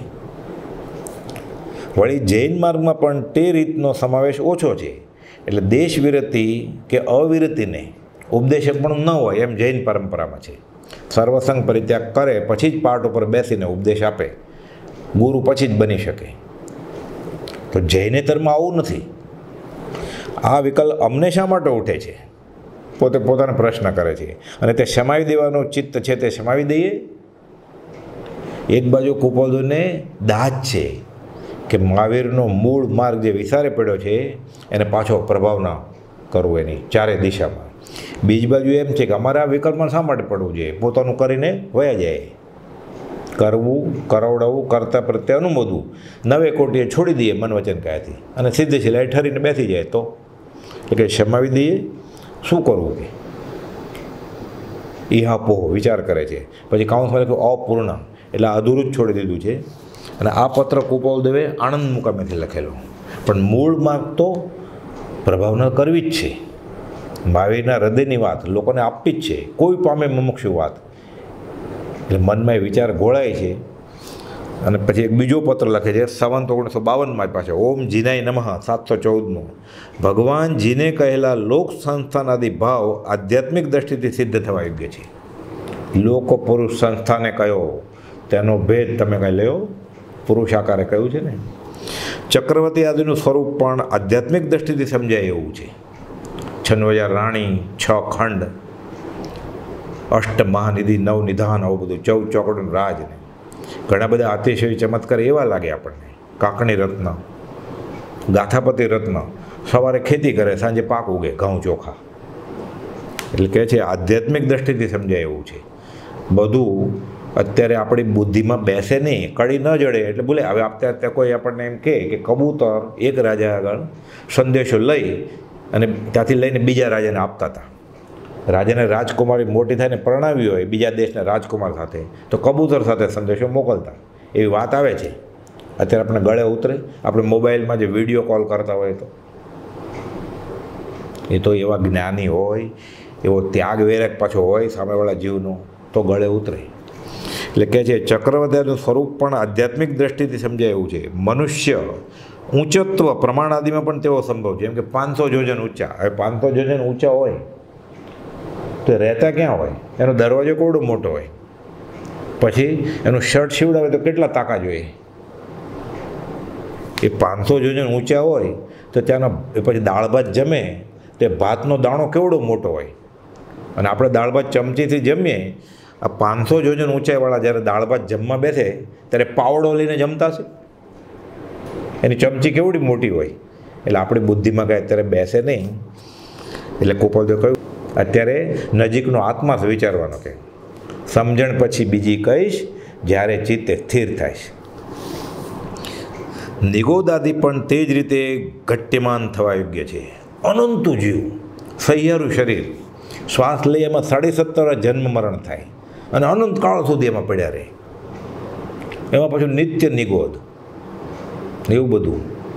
વળી જૈન માર્ગમાં પણ તે રીતનો સમાવેશ ઓછો છે. એટલે દેશવિરતિ કે અવિરતિને ઉપદેશક પણ ન હોય એમ જૈન પરંપરામાં છે. સર્વસંગ પરિત્યાગ કરે પછી જ પાઠ ઉપર બેસીને ઉપદેશ આપે, ગુરુ પછી જ બની શકે. તો જૈનેતરમાં આવું નથી. આ વિકલ્પ અમને શા માટે ઉઠે છે? પોતે પોતાનો પ્રશ્ન કરે છે અને તે સમાવી દેવાનું ચિત્ત છે તે સમાવી દઈએ. એક બાજુ કુપોલદેવને દાજ છે કે મહાવીરનો મૂળ માર્ગ જે વિસારે પડ્યો છે એને પાછો પ્રભાવ ના કરવો એની ચારે દિશામાં. બીજી બાજુ એમ છે કે અમારે આ વિકલ્પમાં શા માટે પડવું જોઈએ? પોતાનું કરીને વયા જાય. કરવું, કરાવડાવવું, કરતા પ્રત્યે અનુમોદવું, 9 કોટીએ છોડી દઈએ મન વચન કાયાથી અને સીધે સિલાઈ ઠરીને બેસી જાય તો એટલે કે સમાવી દઈએ શું કરવું કે ઇહાપો વિચાર કરે છે. પછી કાઉન્સમાં લખ્યું અપૂર્ણ, એટલે અધૂરું જ છોડી દીધું છે. અને આ પત્ર કુપાલદેવે આણંદ મુકામેથી લખેલો, પણ મૂળ માર્ગ તો પ્રભાવના કરવી જ છે. મહાવીરના હૃદયની વાત લોકોને આપવી જ છે, કોઈ પામે મુમુક્ષુ વાત. એટલે મનમાં એ વિચાર ઘોળાય છે. અને પછી એક બીજો પત્ર લખે છે સંવત 1952 પાછળ, ઓમ જીનાય નમઃ 714નું. ભગવાન જીને કહેલા લોક સંસ્થાનાદિ ભાવ આધ્યાત્મિક દ્રષ્ટિથી સિદ્ધ થવા યોગ્ય છે. લોક પુરુષ સંસ્થાને કયો તેનો ભેદ તમે કંઈ લ્યો, પુરુષ આકારે કહ્યું છે ને. ચક્રવર્તી આદિનું સ્વરૂપ પણ આધ્યાત્મિક દ્રષ્ટિથી સમજાય એવું છે. 96,000 રાણી, 6 ખંડ, અષ્ટ મહાનિધિ, 9 નિધાન, આવું બધું 14 ચોકડનું રાજ ને ઘણા બધા અતિશય ચમત્કાર એવા લાગે આપણને. કાકણી રત્ન, ગાથાપતિ રત્ન, સવારે ખેતી કરે, સાંજે પાક ઉગે, ઘઉં ચોખા. એટલે કહે છે આધ્યાત્મિક દ્રષ્ટિથી સમજાય એવું છે. બધું અત્યારે આપણી બુદ્ધિમાં બેસે નહીં, કડી ન જડે એટલે બોલે. હવે અત્યારે કોઈ આપણને એમ કહે કે કબૂતર એક રાજા આગળ સંદેશો લઈ અને ત્યાંથી લઈને બીજા રાજાને આપતા હતા. રાજાને રાજકુમારી મોટી થઈને પરણાવી હોય બીજા દેશના રાજકુમાર સાથે, તો કબૂતર સાથે સંદેશો મોકલતા. એવી વાત આવે છે. અત્યારે આપણે ગળે ઉતરે, આપણે મોબાઈલમાં જે વિડીયો કોલ કરતા હોય તો એ તો એવા જ્ઞાની હોય, એવો ત્યાગ વેરક પાછો હોય સામેવાળા જીવનો, તો ગળે ઉતરે. એટલે કહે છે ચક્રવર્તીનું સ્વરૂપ પણ આધ્યાત્મિક દ્રષ્ટિથી સમજાય એવું છે. મનુષ્ય ઊંચત્વ પ્રમાણ આદિમાં પણ તેવો સંભવ છે. એમ કે 500 યોજન ઊંચા. હવે 500 યોજન ઊંચા હોય તો રહેતા ક્યાં હોય? એનો દરવાજો કેવડો મોટો હોય, પછી એનું શર્ટ સીવડાવે તો કેટલા તાકા જોઈએ. એ 500 યોજન ઊંચા હોય તો ત્યાંનો પછી દાળ ભાત જમે તે ભાતનો દાણો કેવડો મોટો હોય. અને આપણે દાળ ભાત ચમચીથી જમીએ, આ 500 યોજન ઊંચાઈવાળા જ્યારે દાળ ભાત જમવા બેસે ત્યારે પાવડો લઈને જમતા છે. એની ચમચી કેવડી મોટી હોય. એટલે આપણી બુદ્ધિમાં કાંઈ અત્યારે બેસે નહીં. એટલે કુપાલદેવે કહ્યું અત્યારે નજીકનો આત્મા વિચારવાનો કે સમજણ પછી બીજી કહીશ જ્યારે ચિત્તે સ્થિર થાય. નિગોદાદી પણ તે જ રીતે ઘટ્યમાન થવા યોગ્ય છે. અનંત જીવ, સહિયારું શરીર, શ્વાસ લઈ એમાં 17.5 જન્મ મરણ થાય અને અનંત કાળ સુધી એમાં પડ્યા રહે. એમાં પાછું નિત્ય નિગોદ, એવું બધું.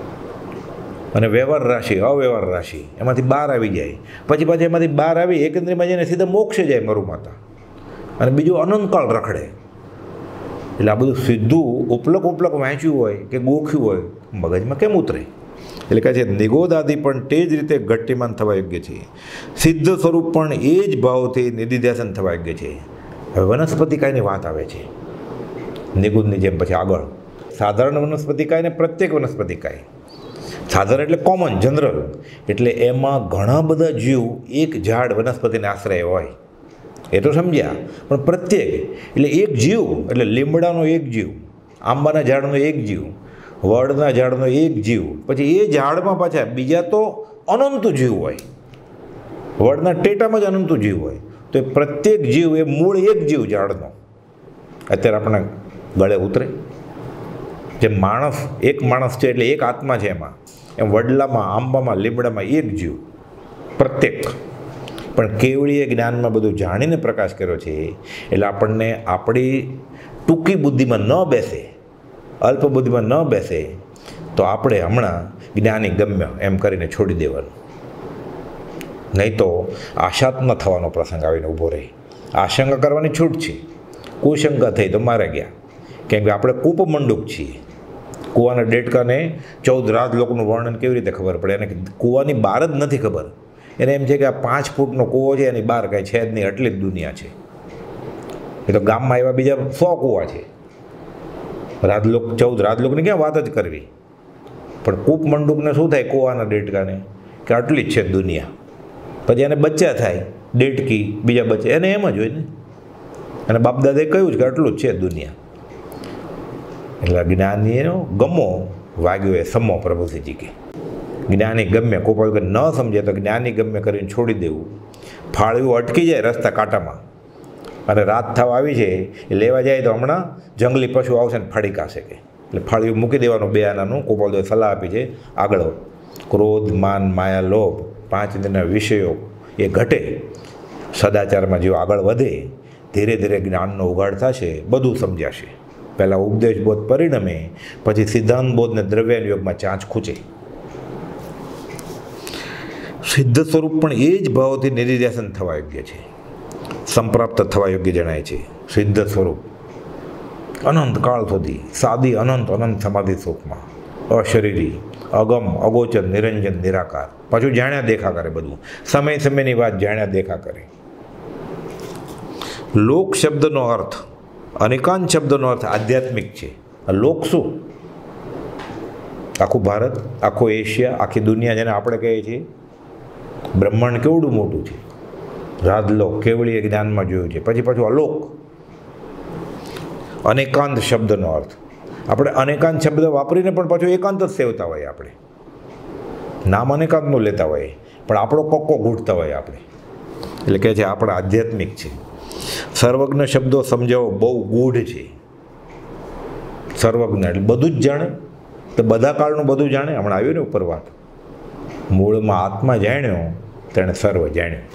અને વ્યવહાર રાશિ, અવ્યવહાર રાશિ, એમાંથી બહાર આવી જાય. પછી એમાંથી બહાર આવી એકંદરીમાં જઈને સીધા મોક્ષે જાય મરુ માતા, અને બીજું અનંતકાળ રખડે. એટલે આ બધું સીધું ઉપલક વાંચ્યું હોય કે ગોખ્યું હોય મગજમાં કેમ ઉતરે? એટલે કહે છે નિગોદાદી પણ તે જ રીતે ઘટ્યમાન થવા યોગ્ય છે. સિદ્ધ સ્વરૂપ પણ એ જ ભાવથી નિધિધ્યાસન થવા યોગ્ય છે. હવે વનસ્પતિ કાયની વાત આવે છે નિગુદની જેમ. પછી આગળ સાધારણ વનસ્પતિ કાય ને પ્રત્યેક વનસ્પતિ કાય. સાધારણ એટલે કોમન, જનરલ. એટલે એમાં ઘણા બધા જીવ એક ઝાડ વનસ્પતિને આશ્રય હોય, એ તો સમજ્યા. પણ પ્રત્યેક એટલે એક જીવ, એટલે લીમડાનો એક જીવ, આંબાના ઝાડનો એક જીવ, વડના ઝાડનો એક જીવ, પછી એ ઝાડમાં પાછા બીજા તો અનંત જીવ હોય. વડના ટેટામાં જ અનંત જીવ હોય. તો એ પ્રત્યેક જીવ એ મૂળ એક જીવ ઝાડનો. અત્યારે આપણે ગળે ઉતરે. જે માણસ એક માણસ છે એટલે એક આત્મા છે એમાં. એમ વડલામાં, આંબામાં, લીમડામાં એક જીવ પ્રત્યેક. પણ કેવળીએ જ્ઞાનમાં બધું જાણીને પ્રકાશ કર્યો છે. એટલે આપણને આપણી ટૂંકી બુદ્ધિમાં ન બેસે, અલ્પ બુદ્ધિમાં ન બેસે, તો આપણે હમણાં જ્ઞાની ગમ્ય એમ કરીને છોડી દેવાનું. નહીં તો આશાત્મ થવાનો પ્રસંગ આવીને ઊભો રહે. આશંકા કરવાની છૂટ છે. કુશંકા થઈ તો મારે ગયા. કેમ કે આપણે કૂપમંડુક છીએ. કૂવાના ડેટકાને 14 રાજલોકનું વર્ણન કેવી રીતે ખબર પડે? એને કૂવાની બહાર જ નથી ખબર. એને એમ છે કે આ 5 ફૂટનો કૂવો છે, એની બહાર કાંઈ છે જ નહીં, આટલી જ દુનિયા છે. એ તો ગામમાં એવા બીજા 100 કૂવા છે. રાજલોક 14 રાજલોકની ક્યાં વાત જ કરવી? પણ કૂપમંડુકને શું થાય કૂવાના ડેટકાને? કે આટલી જ છે દુનિયા. પછી એને બચ્ચા થાય, ડેટકી, બીજા બચ્ચા, એને એમ જ હોય ને. અને બાપદાદાએ કહ્યું છે કે આટલું જ છે દુનિયા. એટલે જ્ઞાનીનો ગમો વાગ્યો એ સમો પ્રભુજીજી કે જ્ઞાની ગમ્ય. કોઈ વગર ન સમજે તો જ્ઞાની ગમ્ય કરીને છોડી દેવું. ફાળવ્યું અટકી જાય રસ્તા કાંટામાં, અને રાત થવા આવી છે એ લેવા જાય તો હમણાં જંગલી પશુ આવશે ને ફાડી કાશે કે. એટલે ફાળવ્યું મૂકી દેવાનું 2 આનાનું કુપાલદેવે સલાહ આપી છે. આગળ ક્રોધ, માન, માયા, લોભ, 5 ઇન્દ્રિયના વિષયો, એ ઘટે. સદાચારમાં જેવો આગળ વધે ધીરે ધીરે જ્ઞાનનો ઉઘાડ થશે, બધું સમજાશે. પહેલાં ઉપદેશબોધ પરિણમે, પછી સિદ્ધાંતબોધ ને દ્રવ્યાન યોગમાં ચાંચ ખૂંચે. સિદ્ધ સ્વરૂપ પણ એ જ ભાવોથી નિધિધ્યાસન થવા યોગ્ય છે, સંપ્રાપ્ત થવા યોગ્ય જણાય છે. સિદ્ધ સ્વરૂપ અનંત કાળ સુધી સાદી અનંત અનંત સમાધિ સુખમાં, અશરીરી, અગમ, અગોચર, નિરંજન, નિરાકાર. પાછું જાણ્યા દેખા કરે, બધું સમય સમયની વાત જાણ્યા દેખા કરે. લોક શબ્દનો અર્થ, અનેકાંત શબ્દનો અર્થ આધ્યાત્મિક છે. લોક શું? આખું ભારત, આખો એશિયા, આખી દુનિયા, જેને આપણે કહીએ છીએ. બ્રહ્માંડ કેવડું મોટું છે. રાજલોક કેવળીએ જ્ઞાનમાં જોયું છે. પછી પાછું અલોક. અનેકાંત શબ્દનો અર્થ, આપણે અનેકાંત શબ્દ વાપરીને પણ પાછું એકાંત જ સેવતા હોઈએ. આપણે નામ અનેકાંતનું લેતા હોઈએ, પણ આપણો કોકો ઘૂંટતા હોઈએ આપણે. એટલે કહે છે આપણે આધ્યાત્મિક છે. સર્વજ્ઞ શબ્દો સમજાવો બહુ ગૂઢ છે. સર્વજ્ઞ એટલે બધું જ જાણે, તો બધા કાળનું બધું જાણે. હમણાં આવ્યું ને ઉપર વાત, મૂળમાં આત્મા જાણ્યો તેણે સર્વ જાણ્યું.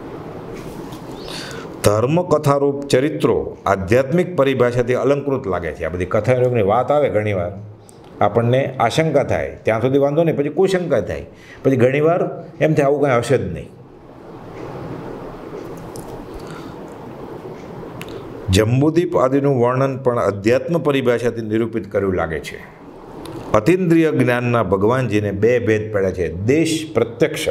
ધર્મ કથારૂપ ચરિત્રો આધ્યાત્મિક પરિભાષાથી અલંકૃત લાગે છે. આ બધી કથારૂપની વાત આવે ઘણીવાર આપણને આશંકા થાય, ત્યાં સુધી વાંધો નહીં, પછી કુશંકા થાય, પછી ઘણીવાર એમ થાય આવું કાંઈ હશે જ નહીં. જંબુદીપ આદિનું વર્ણન પણ અધ્યાત્મ પરિભાષાથી નિરૂપિત કર્યું લાગે છે. અતિન્દ્રિય જ્ઞાનના ભગવાનજીને બે ભેદ પડ્યા છે. દેશ પ્રત્યક્ષ,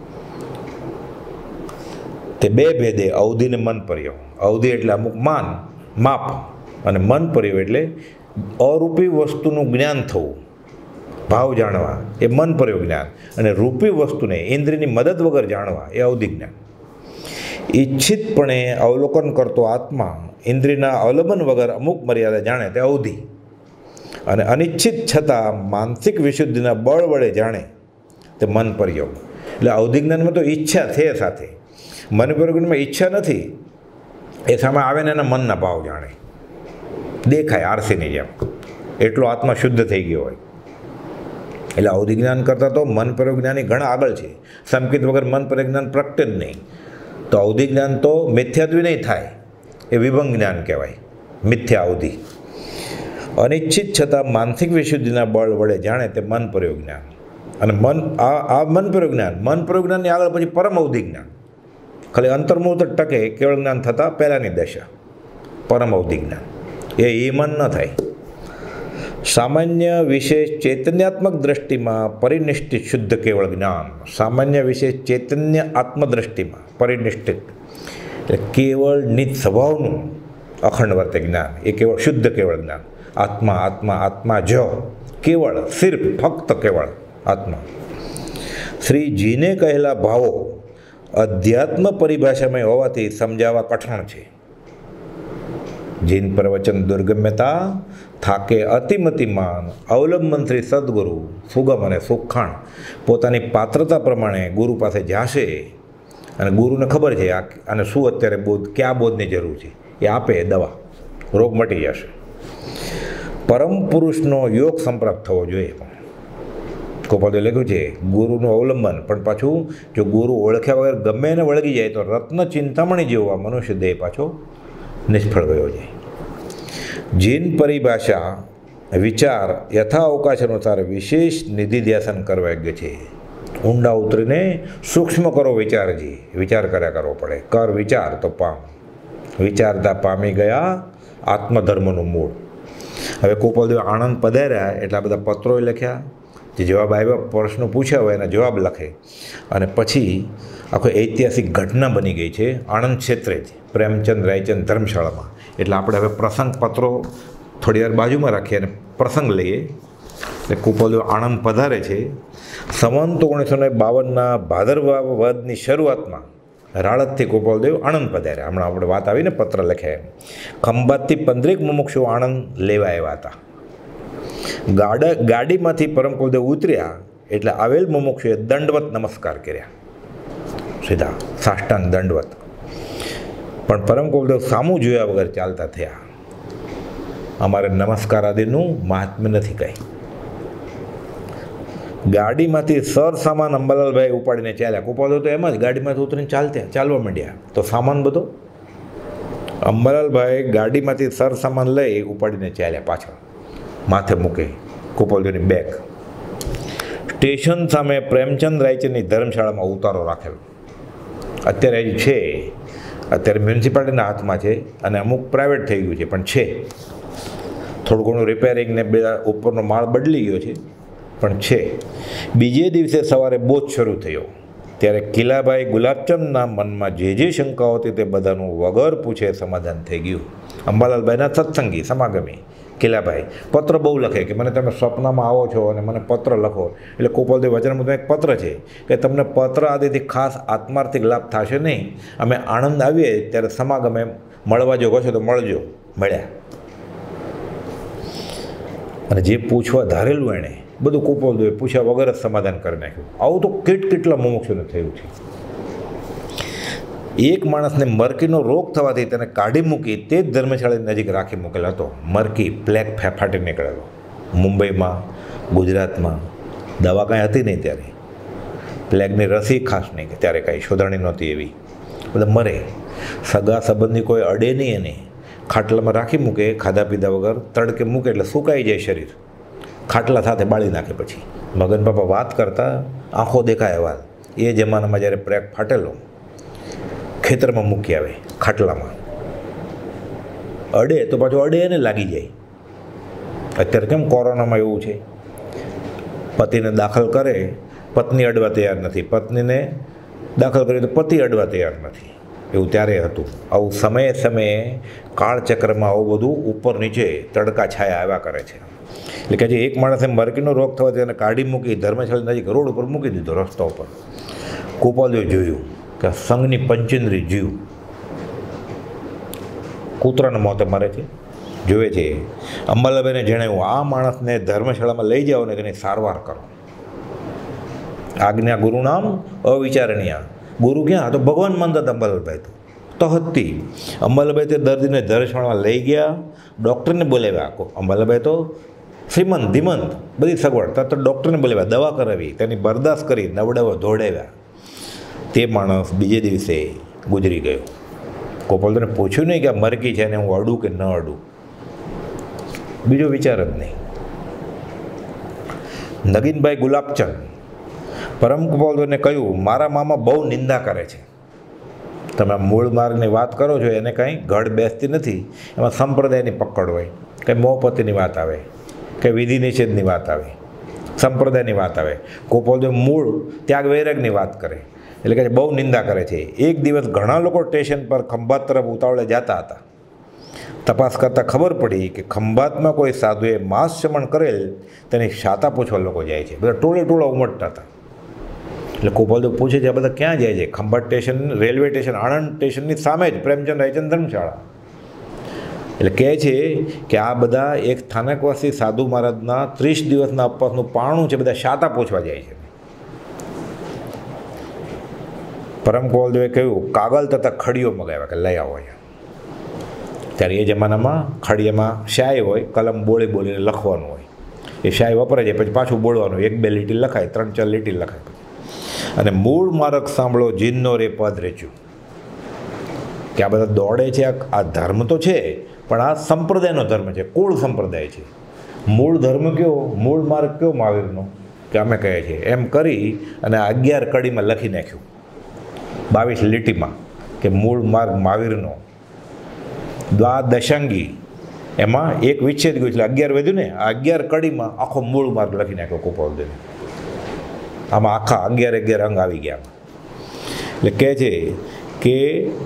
તે બે ભેદે અવધિ ને મન પર્યો. અવધિ એટલે અમુક માન, માપ, અને મન પર્યો એટલે અરૂપી વસ્તુનું જ્ઞાન થવું, ભાવ જાણવા, એ મન પર્યો જ્ઞાન. અને રૂપી વસ્તુને ઇન્દ્રિયની મદદ વગર જાણવા, એ અવધિ જ્ઞાન. ઈચ્છિતપણે અવલોકન કરતો આત્મા ઇન્દ્રિયના અવલંબન વગર અમુક મર્યાદા જાણે તે અવધિ. અને અનિચ્છિત છતાં માનસિક વિશુદ્ધિના બળ વડે જાણે તે મન પર્યો. એટલે અવધિ જ્ઞાનમાં તો ઈચ્છા છે સાથે, મન પર્યોમાં ઈચ્છા નથી, એ સામે આવે ને એના મનના ભાવ જાણે, દેખાય આરસીની જેમ, એટલો આત્મા શુદ્ધ થઈ ગયો હોય. એટલે અવધિ જ્ઞાન કરતાં તો મન પર્યોજ્ઞાની ઘણા આગળ છે. સંકેત વગર મન પર્યોજ્ઞાન પ્રગટે જ નહીં. તો અવધિ જ્ઞાન તો મિથ્યાત્વી નહીં થાય, એ વિભંગ જ્ઞાન કહેવાય, મિથ્યા અવધિ. અનિચ્છિત છતાં માનસિક વિશુદ્ધિના બળ વડે જાણે તે મન પર્યોજ્ઞાન. અને આ મન પર્યોજ્ઞાન, મન પર્યોજ્ઞાનની આગળ પછી પરમ અવધિ જ્ઞાન. ખાલી અંતર્મુહૂર્ત ટકે કેવળ જ્ઞાન થતાં પહેલાંની દશા પરમ અવધિ જ્ઞાન, એ મન ન થાય. સામાન્ય વિશેષ ચૈતન્યાત્મક દ્રષ્ટિમાં પરિનિષ્ઠિત શુદ્ધ કેવળ જ્ઞાન. સામાન્ય વિશેષ ચૈતન્ય આત્મદ્રષ્ટિમાં પરિનિષ્ઠિત એટલે કેવળ નિજ સ્વભાવનું અખંડ વર્તે જ્ઞાન, એ કેવળ શુદ્ધ કેવળ જ્ઞાન. આત્મા આત્મા આત્મા જ કેવળ, સિર્ફ ફક્ત કેવળ આત્મા. શ્રીજીને કહેલા ભાવો અધ્યાત્મ પરિભાષામાં હોવાથી સમજાવવા કઠણ છે. જીન પ્રવચન દુર્ગમ્યતા થાકે અતિમતિમાન, અવલંબન શ્રી સદગુરુ સુગમ અને સુખાણ. પોતાની પાત્રતા પ્રમાણે ગુરુ પાસે જાશે, અને ગુરુને ખબર છે અને શું અત્યારે બોધ, કયા બોધની જરૂર છે, એ આપે દવા, રોગ મટી જશે. પરમ પુરુષનો યોગ સંપ્રાપ્ત થવો જોઈએ. ગોપાલે લખ્યું છે ગુરુનું અવલંબન, પણ પાછું જો ગુરુ ઓળખ્યા વગર ગમે એને વળગી જાય તો રત્ન ચિંતામણી જેવો આ મનુષ્ય દેહ પાછો નિષ્ફળ ગયો છે. જીન પરિભાષા વિચાર યથા અવકાશ અનુસાર વિશેષ નિધિધ્યાસન કરવા યોગ્ય છે. ઊંડા ઉતરીને સૂક્ષ્મ કરો વિચારજી, વિચાર કર્યા કરવો પડે. કર વિચાર તો પામ, વિચારતા પામી ગયા આત્મધર્મનું મૂળ. હવે ગોપાલદેવ આણંદ પધાર્યા એટલે આ બધા પત્રો લખ્યા, જે જવાબ આવ્યા, પ્રશ્નો પૂછ્યા હોય એના જવાબ લખે. અને પછી આખો ઐતિહાસિક ઘટના બની ગઈ છે આણંદ ક્ષેત્રે જ, પ્રેમચંદ રાયચંદ ધર્મશાળામાં. એટલે આપણે હવે પ્રસંગ પત્રો થોડી વાર બાજુમાં રાખીએ અને પ્રસંગ લઈએ. એટલે ગોપાલદેવ આણંદ પધારે છે. સંવંત 1952ના ભાદરવા વદની શરૂઆતમાં રાળતથી ગોપાલદેવ આણંદ પધાર્યા. હમણાં આપણે વાત આવીને પત્ર લખ્યા એમ. ખંભાતથી 15 મુમુક્ષુઓ આણંદ લેવા આવ્યા હતા. ગાડીમાંથી પરમ ગોપાલદેવ ઉતર્યા એટલે આવેલ મુમુક્ષુએ દંડવત નમસ્કાર કર્યા, સીધા સાષ્ટાંગ દંડવત. પણ પરમ ગોપાલદેવ સામું જોયા વગર ચાલતા થયા. અમારે નમસ્કાર આદિનું મહાત્મ્ય નથી કંઈ. ગાડીમાંથી સર સામાન અંબાલાલભાઈ ઉપાડીને ચાલ્યા. કુપાલો તો એમ જ ગાડીમાંથી ઉતરીને ચાલવા માંડ્યા. તો સામાન બધો અંબાલાલભાઈ ગાડીમાંથી સર સામાન લઈ ઉપાડીને ચાલ્યા પાછળ, માથે મૂકે કુપાલજીની બેગ. સ્ટેશન સામે પ્રેમચંદ રાયચંદની ધર્મશાળામાં ઉતારો રાખેલો. અત્યારે હજી છે, અત્યારે મ્યુનિસિપાલિટીના હાથમાં છે અને અમુક પ્રાઇવેટ થઈ ગયું છે, પણ છે. થોડું ઘણું રિપેરિંગ ને બધા ઉપરનો માળ બદલી ગયો છે, પણ છે. બીજે દિવસે સવારે બોધ શરૂ થયો ત્યારે કિલાભાઈ ગુલાબચંદના મનમાં જે શંકાઓ હતી તે બધાનું વગર પૂછે સમાધાન થઈ ગયું. અંબાલાલભાઈના સત્સંગી સમાગમી કિલાભાઈ પત્ર બહુ લખે કે મને તમે સ્વપ્નમાં આવો છો અને મને પત્ર લખો. એટલે કુપાલદેવ વચનામૃતમાં એક પત્ર છે કે તમને પત્ર આદિથી ખાસ આત્માર્થિક લાભ થશે નહીં. અમે આણંદ આવીએ ત્યારે સમાગમે મળવા જો કહો છો તો મળજો. મળ્યા અને જે પૂછવા ધારેલું એણે બધું કુપાલદેવે પૂછ્યા વગર જ સમાધાન કરી નાખ્યું. આવું તો કેટલા મુમુક્ષુને થયું છે. એક માણસને મરકીનો રોગ થવાથી તેને કાઢી મૂકી તે જ ધર્મશાળાની નજીક રાખી મૂકેલો હતો. મરકી પ્લેગ ફાટી નીકળેલો. મુંબઈમાં, ગુજરાતમાં દવા કાંઈ હતી નહીં ત્યારે. પ્લેગની રસી ખાસ નહીં, કે ત્યારે કાંઈ શોધણી નહોતી એવી. બધા મરે. સગા સંબંધી કોઈ અડે નહીં એને. ખાટલામાં રાખી મૂકે, ખાધા પીધા વગર તડકે મૂકે એટલે સુકાઈ જાય શરીર. ખાટલા સાથે બાળી નાખે. પછી મગન બાપા વાત કરતા આંખો દેખાય એવા. એ જમાનામાં જ્યારે પ્લેગ ફાટેલો ખેતરમાં મૂકી આવે ખાટલામાં. અડે તો પાછું અડે એને લાગી જાય. અત્યારે કેમ કોરોનામાં એવું છે, પતિને દાખલ કરે, પત્ની અડવા તૈયાર નથી, પત્નીને દાખલ કરી તો પતિ અડવા તૈયાર નથી. એવું ત્યારે હતું. આવું સમયે કાળચક્રમાં આવું બધું ઉપર નીચે તડકા છાયા આવ્યા કરે છે. એટલે કે જે એક માણસે મરકીનો રોગ થવાથી એને કાઢી મૂકી ધર્મશાળા નજીક રોડ ઉપર મૂકી દીધો, રસ્તા ઉપર. કુપાલદેવે જોયું કે સંઘની પંચેન્દ્રી જીવ કૂતરાના મોતે મરે છે, જોવે છે. અંબાલાલભાઈને જણાવ્યું આ માણસને ધર્મશાળામાં લઈ જાઓ ને તેની સારવાર કરો. આજ્ઞા ગુરુ નામ અવિચારણીય. ગુરુ ક્યાં? તો ભગવાન માનતા અંબાલાલભાઈ તો હતી. અંબાલાલભાઈ તે દર્દીને ધર્મશાળામાં લઈ ગયા, ડૉક્ટરને બોલાવ્યા. અંબાલાલભાઈ તો શ્રીમંત ધીમંત બધી સગવડ, તો ડૉક્ટરને બોલાવ્યા, દવા કરાવી, તેની બરદાસ્ત કરી, નવડાવ્યા, ધોડાવ્યા. તે માણસ બીજે દિવસે ગુજરી ગયો. કુપાલદેવને પૂછ્યું નહીં કે આ મરકી છે ને હું અડું કે ન અડું, બીજો વિચાર જ નહીં. નગીનભાઈ ગુલાબચંદ પરમ કુપાલદેવને કહ્યું મારા મામા બહુ નિંદા કરે છે. તમે મૂળ માર્ગની વાત કરો છો એને કાંઈ ગઢ બેસતી નથી. એમાં સંપ્રદાયની પકડ હોય, કંઈ મોહપતિની વાત આવે, કંઈ વિધિ નિષેધની વાત આવે, સંપ્રદાયની વાત આવે. કુપાલદેવ મૂળ ત્યાગ વૈરાગની વાત કરે. એટલે કે બહુ નિંદા કરે છે. એક દિવસ ઘણા લોકો સ્ટેશન પર ખંભાત તરફ ઉતાવળે જતા હતા. તપાસ કરતાં ખબર પડી કે ખંભાતમાં કોઈ સાધુએ માંસ શમણ કરેલ તેની શાતા પૂછવા લોકો જાય છે. બધા ટોળા ઉમટતા હતા. એટલે કુપાલદેવ પૂછે છે આ બધા ક્યાં જાય છે? Khambhat station, railway station, Anand સ્ટેશનની સામે જ પ્રેમચંદ રાયચંદ ધર્મશાળા. એટલે કહે છે કે આ બધા એક સ્થાનકવાસી સાધુ મહારાજના 30 દિવસના ઉપવાસનું પારણું છે, બધા શાતા પૂછવા જાય છે. પરમ કુપાલદેવે કહ્યું કાગળ તથા ખડીઓ મગાવ્યા કે લઈ આવો અહીંયા. ત્યારે એ જમાનામાં ખડીયામાં શાય હોય, કલમ બોલીને લખવાનું હોય. એ શાય વપરાય જાય, પછી પાછું બોલવાનું, 1-2 લીટી લખાય, 3-4 લીટી લખાય. અને મૂળ માર્ગ સાંભળો જીનનો રે પદ રેચ્યું. કે આ બધા દોડે છે, આ ધર્મ તો છે પણ આ સંપ્રદાયનો ધર્મ છે, કુળ સંપ્રદાય છે. મૂળ ધર્મ કયો, મૂળ માર્ગ કયો મહાવીરનો કે અમે કહે છે. એમ કરી અને 11 કડીમાં લખી નાખ્યું, 22 લીટીમાં, કે મૂળ માર્ગ મહાવીરનો. દ્વાદશાંગી એમાં એક વિચ્છેદ ગયું એટલે 11 વધ્યું ને. આ 11 કડીમાં આખો મૂળ માર્ગ લખી નાખ્યો કુપાલદેવે. આમાં આખા 11 અંગ આવી ગયા. એટલે કહે છે કે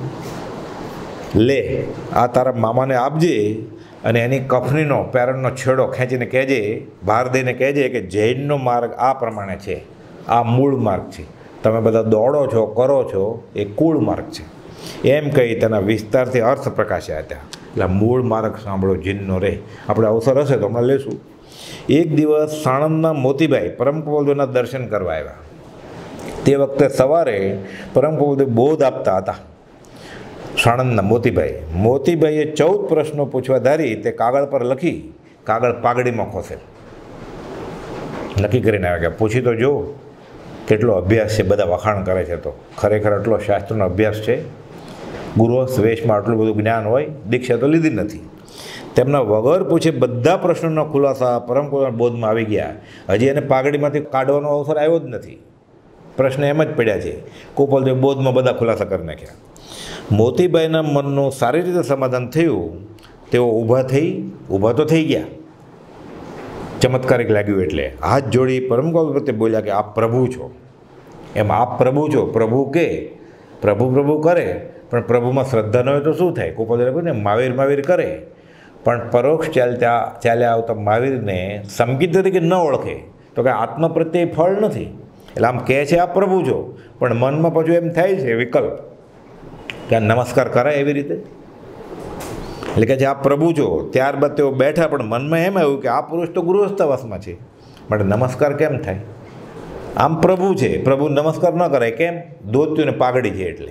લે આ તારા મામાને આપજે અને એની કફનીનો પેરણનો છેડો ખેંચીને કહેજે, ભાર દઈને કહેજે કે જૈનનો માર્ગ આ પ્રમાણે છે, આ મૂળ માર્ગ છે, તમે બધા દોડો છો, કરો છો, એ કુળ માર્ગ છે. એમ કહી તેના વિસ્તારથી અર્થ પ્રકાશ્યા હતા. એટલે મૂળ માર્ગ સાંભળો જીનનો રે. આપણે અવસર હશે તો હમણાં લેશું. એક દિવસ સાણંદના મોતીભાઈ પરમ કુપાલદેવના દર્શન કરવા આવ્યા. તે વખતે સવારે પરમ કુપાલદેવ બોધ આપતા હતા. સાણંદના મોતીભાઈએ 14 પ્રશ્નો પૂછવા ધારી તે કાગળ પર લખી કાગળ પાઘડીમાં ખોસેલ. નક્કી કરીને આવ્યા કે પૂછી તો જો કેટલો અભ્યાસ છે, બધા વખાણ કરે છે, તો ખરેખર આટલો શાસ્ત્રનો અભ્યાસ છે, ગુરુવંશ વેશમાં આટલું બધું જ્ઞાન હોય, દીક્ષા તો લીધી નથી. તેમના વગર પૂછે બધા પ્રશ્નોના ખુલાસા પરમપૂર્ણ બોધમાં આવી ગયા. હજી એને પાઘડીમાંથી કાઢવાનો અવસર આવ્યો જ નથી, પ્રશ્ન એમ જ પડ્યા છે. ગોપાલદેવ બોધમાં બધા ખુલાસા કરી નાખ્યા. મોતીબાઈના મનનું સારી રીતે સમાધાન થયું. તેઓ ઊભા તો થઈ ગયા. ચમત્કારિક લાગ્યું એટલે હાથ જોડી પરમ ગોપાલ પ્રત્યે બોલ્યા કે આપ પ્રભુ છો. એમ આપ પ્રભુ છો. પ્રભુ કે પ્રભુ કરે, પણ પ્રભુમાં શ્રદ્ધા ન હોય તો શું થાય? ગોપાલદેવ કહ્યું ને, મહાવીર કરે, પણ પરોક્ષ ચાલ્યા આવતા મહાવીરને સંગીત તરીકે ન ઓળખે તો કે આત્મા પ્રત્યે ફળ નથી. એટલે આમ કહે છે આપ પ્રભુ છો, પણ મનમાં પાછું એમ થાય છે વિકલ્પ કે આ નમસ્કાર કરાય એવી રીતે. એટલે કે જે આપ પ્રભુ છો. ત્યારબાદ તેઓ બેઠા, પણ મનમાં એમ આવ્યું કે આ પુરુષ તો ગૃહસ્થાવાસમાં છે, માટે નમસ્કાર કેમ થાય? આમ પ્રભુ છે, પ્રભુ નમસ્કાર ન કરાય કેમ? ધોત્યું ને પાઘડી છે એટલે.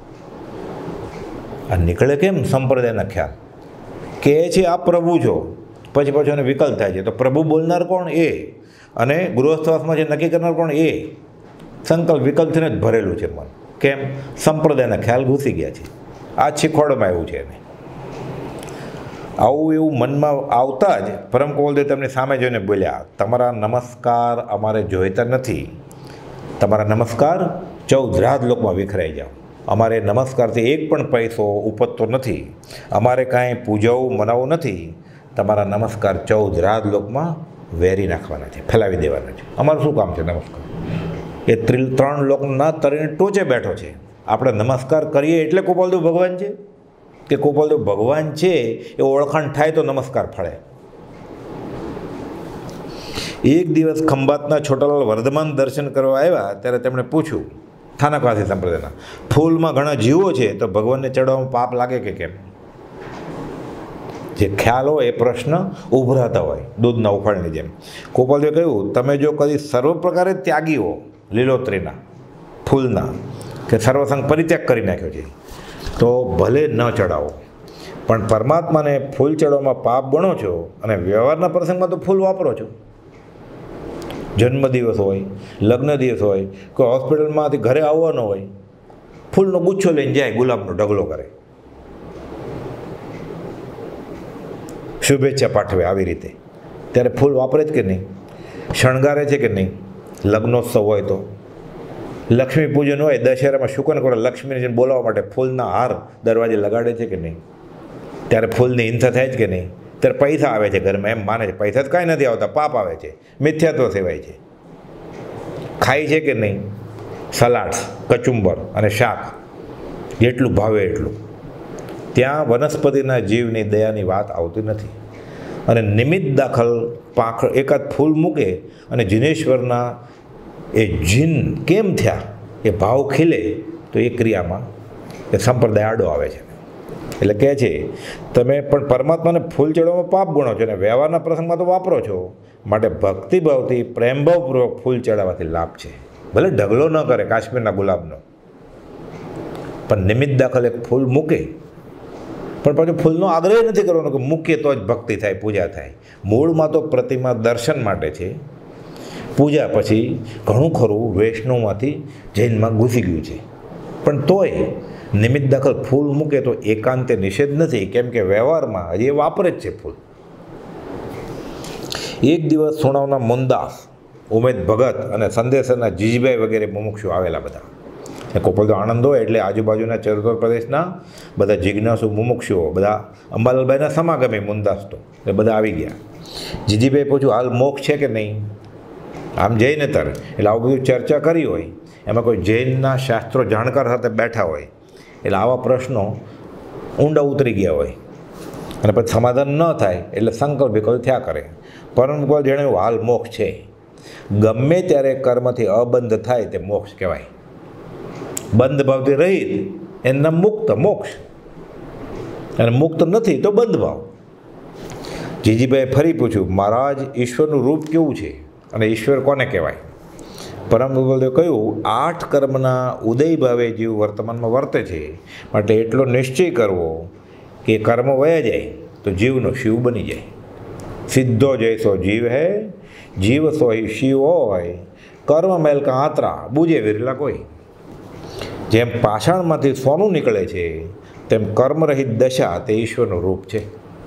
આ નીકળે કેમ સંપ્રદાયના ખ્યાલ? કહે છે આપ પ્રભુ છો, પછી એને વિકલ્પ થાય છે. તો પ્રભુ બોલનાર કોણ? એ. અને ગૃહસ્થવાસમાં જે નક્કી કરનાર કોણ? એ. સંકલ્પ વિકલ્પથી જ ભરેલું છે મન. કેમ? સંપ્રદાયના ખ્યાલ ઘૂસી ગયા છે. આ શીખવાડવામાં આવ્યું છે એને. આવું એવું મનમાં આવતા જ પરમ ગોપાલદેવ તેમની સામે જોઈને બોલ્યા, તમારા નમસ્કાર અમારે જોઈતા નથી. તમારા નમસ્કાર 14 રાત લોકમાં વિખરાઈ જાઓ. અમારે નમસ્કારથી એક પણ પૈસો ઉપજતો નથી. અમારે કાંઈ પૂજાવું મનાવવું નથી. તમારા નમસ્કાર 14 રાત લોકમાં વેરી નાખવાના છે, ફેલાવી દેવાના છે. અમારું શું કામ છે નમસ્કાર? એ 3 લોકના તરીને ટોચે બેઠો છે. આપણે નમસ્કાર કરીએ એટલે ગોપાલદેવ ભગવાન છે કે ગોપાલદેવ ભગવાન છે એ ઓળખાણ થાય તો નમસ્કાર ફળે. એક દિવસ ખંભાતના છોટાલાલ વર્ધમાન દર્શન કરવા આવ્યા ત્યારે તેમણે પૂછ્યું, સ્થાનકવાસી સંપ્રદાયના, ફૂલમાં ઘણા જીવો છે તો ભગવાનને ચડાવવામાં પાપ લાગે કે કેમ? જે ખ્યાલ હોય એ પ્રશ્ન ઉભરાતા હોય દૂધના ઉફાળની જેમ. ગોપાલદેવે કહ્યું, તમે જો કદી સર્વ પ્રકારે ત્યાગી હો, લીલોતરીના ફૂલના, કે સર્વસંગ પરિત્યાગ કરી નાખ્યો છે, તો ભલે ન ચડાવો, પણ પરમાત્માને ફૂલ ચડાવવામાં પાપ ગણો છો અને વ્યવહારના પ્રસંગમાં તો ફૂલ વાપરો છો. જન્મદિવસ હોય, લગ્ન દિવસ હોય, કોઈ હોસ્પિટલમાંથી ઘરે આવવાનો હોય, ફૂલનો ગુચ્છો લઈને જાય, ગુલાબનો ઢગલો કરે, શુભેચ્છા પાઠવે આવી રીતે. ત્યારે ફૂલ વાપરે જ કે નહીં? શણગારે છે કે નહીં? લગ્નોત્સવ હોય તો, લક્ષ્મી પૂજન હોય, દશેરામાં શુકન કરે, લક્ષ્મીને બોલાવવા માટે ફૂલના હાર દરવાજે લગાડે છે કે નહીં? ત્યારે ફૂલની હિંસા થાય જ કે નહીં? ત્યારે પૈસા આવે છે ઘરમાં, એમ માને છે પૈસા જ કાંઈ નથી આવતા, પાપ આવે છે, મિથ્યાત્વ સેવાય છે. ખાય છે કે નહીં? સલાડ, કચુંબર અને શાક જેટલું ભાવે એટલું. ત્યાં વનસ્પતિના જીવની દયાની વાત આવતી નથી. અને નિમિત્ત દાખલ પાંખડ એકાદ ફૂલ મૂકે અને જીનેશ્વરના એ જીન કેમ થયા એ ભાવ ખીલે તો એ ક્રિયામાં એ સંપ્રદાય આડો આવે છે. એટલે કહે છે તમે પણ પરમાત્માને ફૂલ ચડાવવામાં પાપ ગણો છો અને વ્યવહારના પ્રસંગમાં તો વાપરો છો, માટે ભક્તિભાવથી પ્રેમભાવપૂર્વક ફૂલ ચડાવવાથી લાભ છે. ભલે ઢગલો ન કરે કાશ્મીરના ગુલાબનો, પણ નિમિત્ત દાખલ એક ફૂલ મૂકે, પણ પછી ફૂલનો આગ્રહ નથી કરવાનો કે મૂકીએ તો જ ભક્તિ થાય, પૂજા થાય. મૂળમાં તો પ્રતિમા દર્શન માટે છે. પૂજા પછી ઘણું ખરું વૈષ્ણવમાંથી જૈનમાં ઘૂસી ગયું છે, પણ તોય નિમિત્ત દાખલ ફૂલ મૂકે તો એકાંતે નિષેધ નથી, કેમ કે વ્યવહારમાં હજી એ વાપરે જ છે ફૂલ. એક દિવસ સુણાવના મુંદાસ, ઉમેદ ભગત અને સંદેશના જીજીભાઈ વગેરે મુમુક્ષુ આવેલા બધા. ગોપાલદેવ આનંદ હોય એટલે આજુબાજુના ચરોતર પ્રદેશના બધા જિજ્ઞાસુ મુમુક્ષુઓ બધા અંબાલાલભાઈના સમાગમે મુંદાસ તો એ બધા આવી ગયા. જીજીભાઈ પૂછ્યું, હાલ મોક્ષ છે કે નહીં? આમ જઈને તર એટલે આવું બધું ચર્ચા કરી હોય, એમાં કોઈ જૈનના શાસ્ત્રો જાણકાર સાથે બેઠા હોય એટલે આવા પ્રશ્નો ઊંડા ઉતરી ગયા હોય અને પછી સમાધાન ન થાય એટલે સંકલ્પ વિકલ્પ થયા કરે. પરંતુ જણાવ્યું હાલ મોક્ષ છે. ગમે ત્યારે કર્મથી અબંધ થાય તે મોક્ષ કહેવાય. બંધ ભાવથી રહિત એના મુક્ત મોક્ષ, અને મુક્ત નથી તો બંધ ભાવ. જીજીભાઈ ફરી પૂછ્યું, મહારાજ ઈશ્વરનું રૂપ કેવું છે અને ઈશ્વર કોને કહેવાય? પરમ ગોપાલદેવ કહ્યું, 8 કર્મના ઉદય ભાવે જીવ વર્તમાનમાં વર્તે છે, માટે એટલો નિશ્ચય કરવો કે કર્મ વયા જાય તો જીવનો શિવ બની જાય. સિદ્ધો જૈસો જીવ હૈ જીવ સોય શિવ હોય, કર્મ મેલ કા આતરા, બુજે વિરલા કોઈ. જેમ પાષાણમાંથી સોનું નીકળે છે તેમ કર્મરહિત દશા તે ઈશ્વરનું રૂપ છે.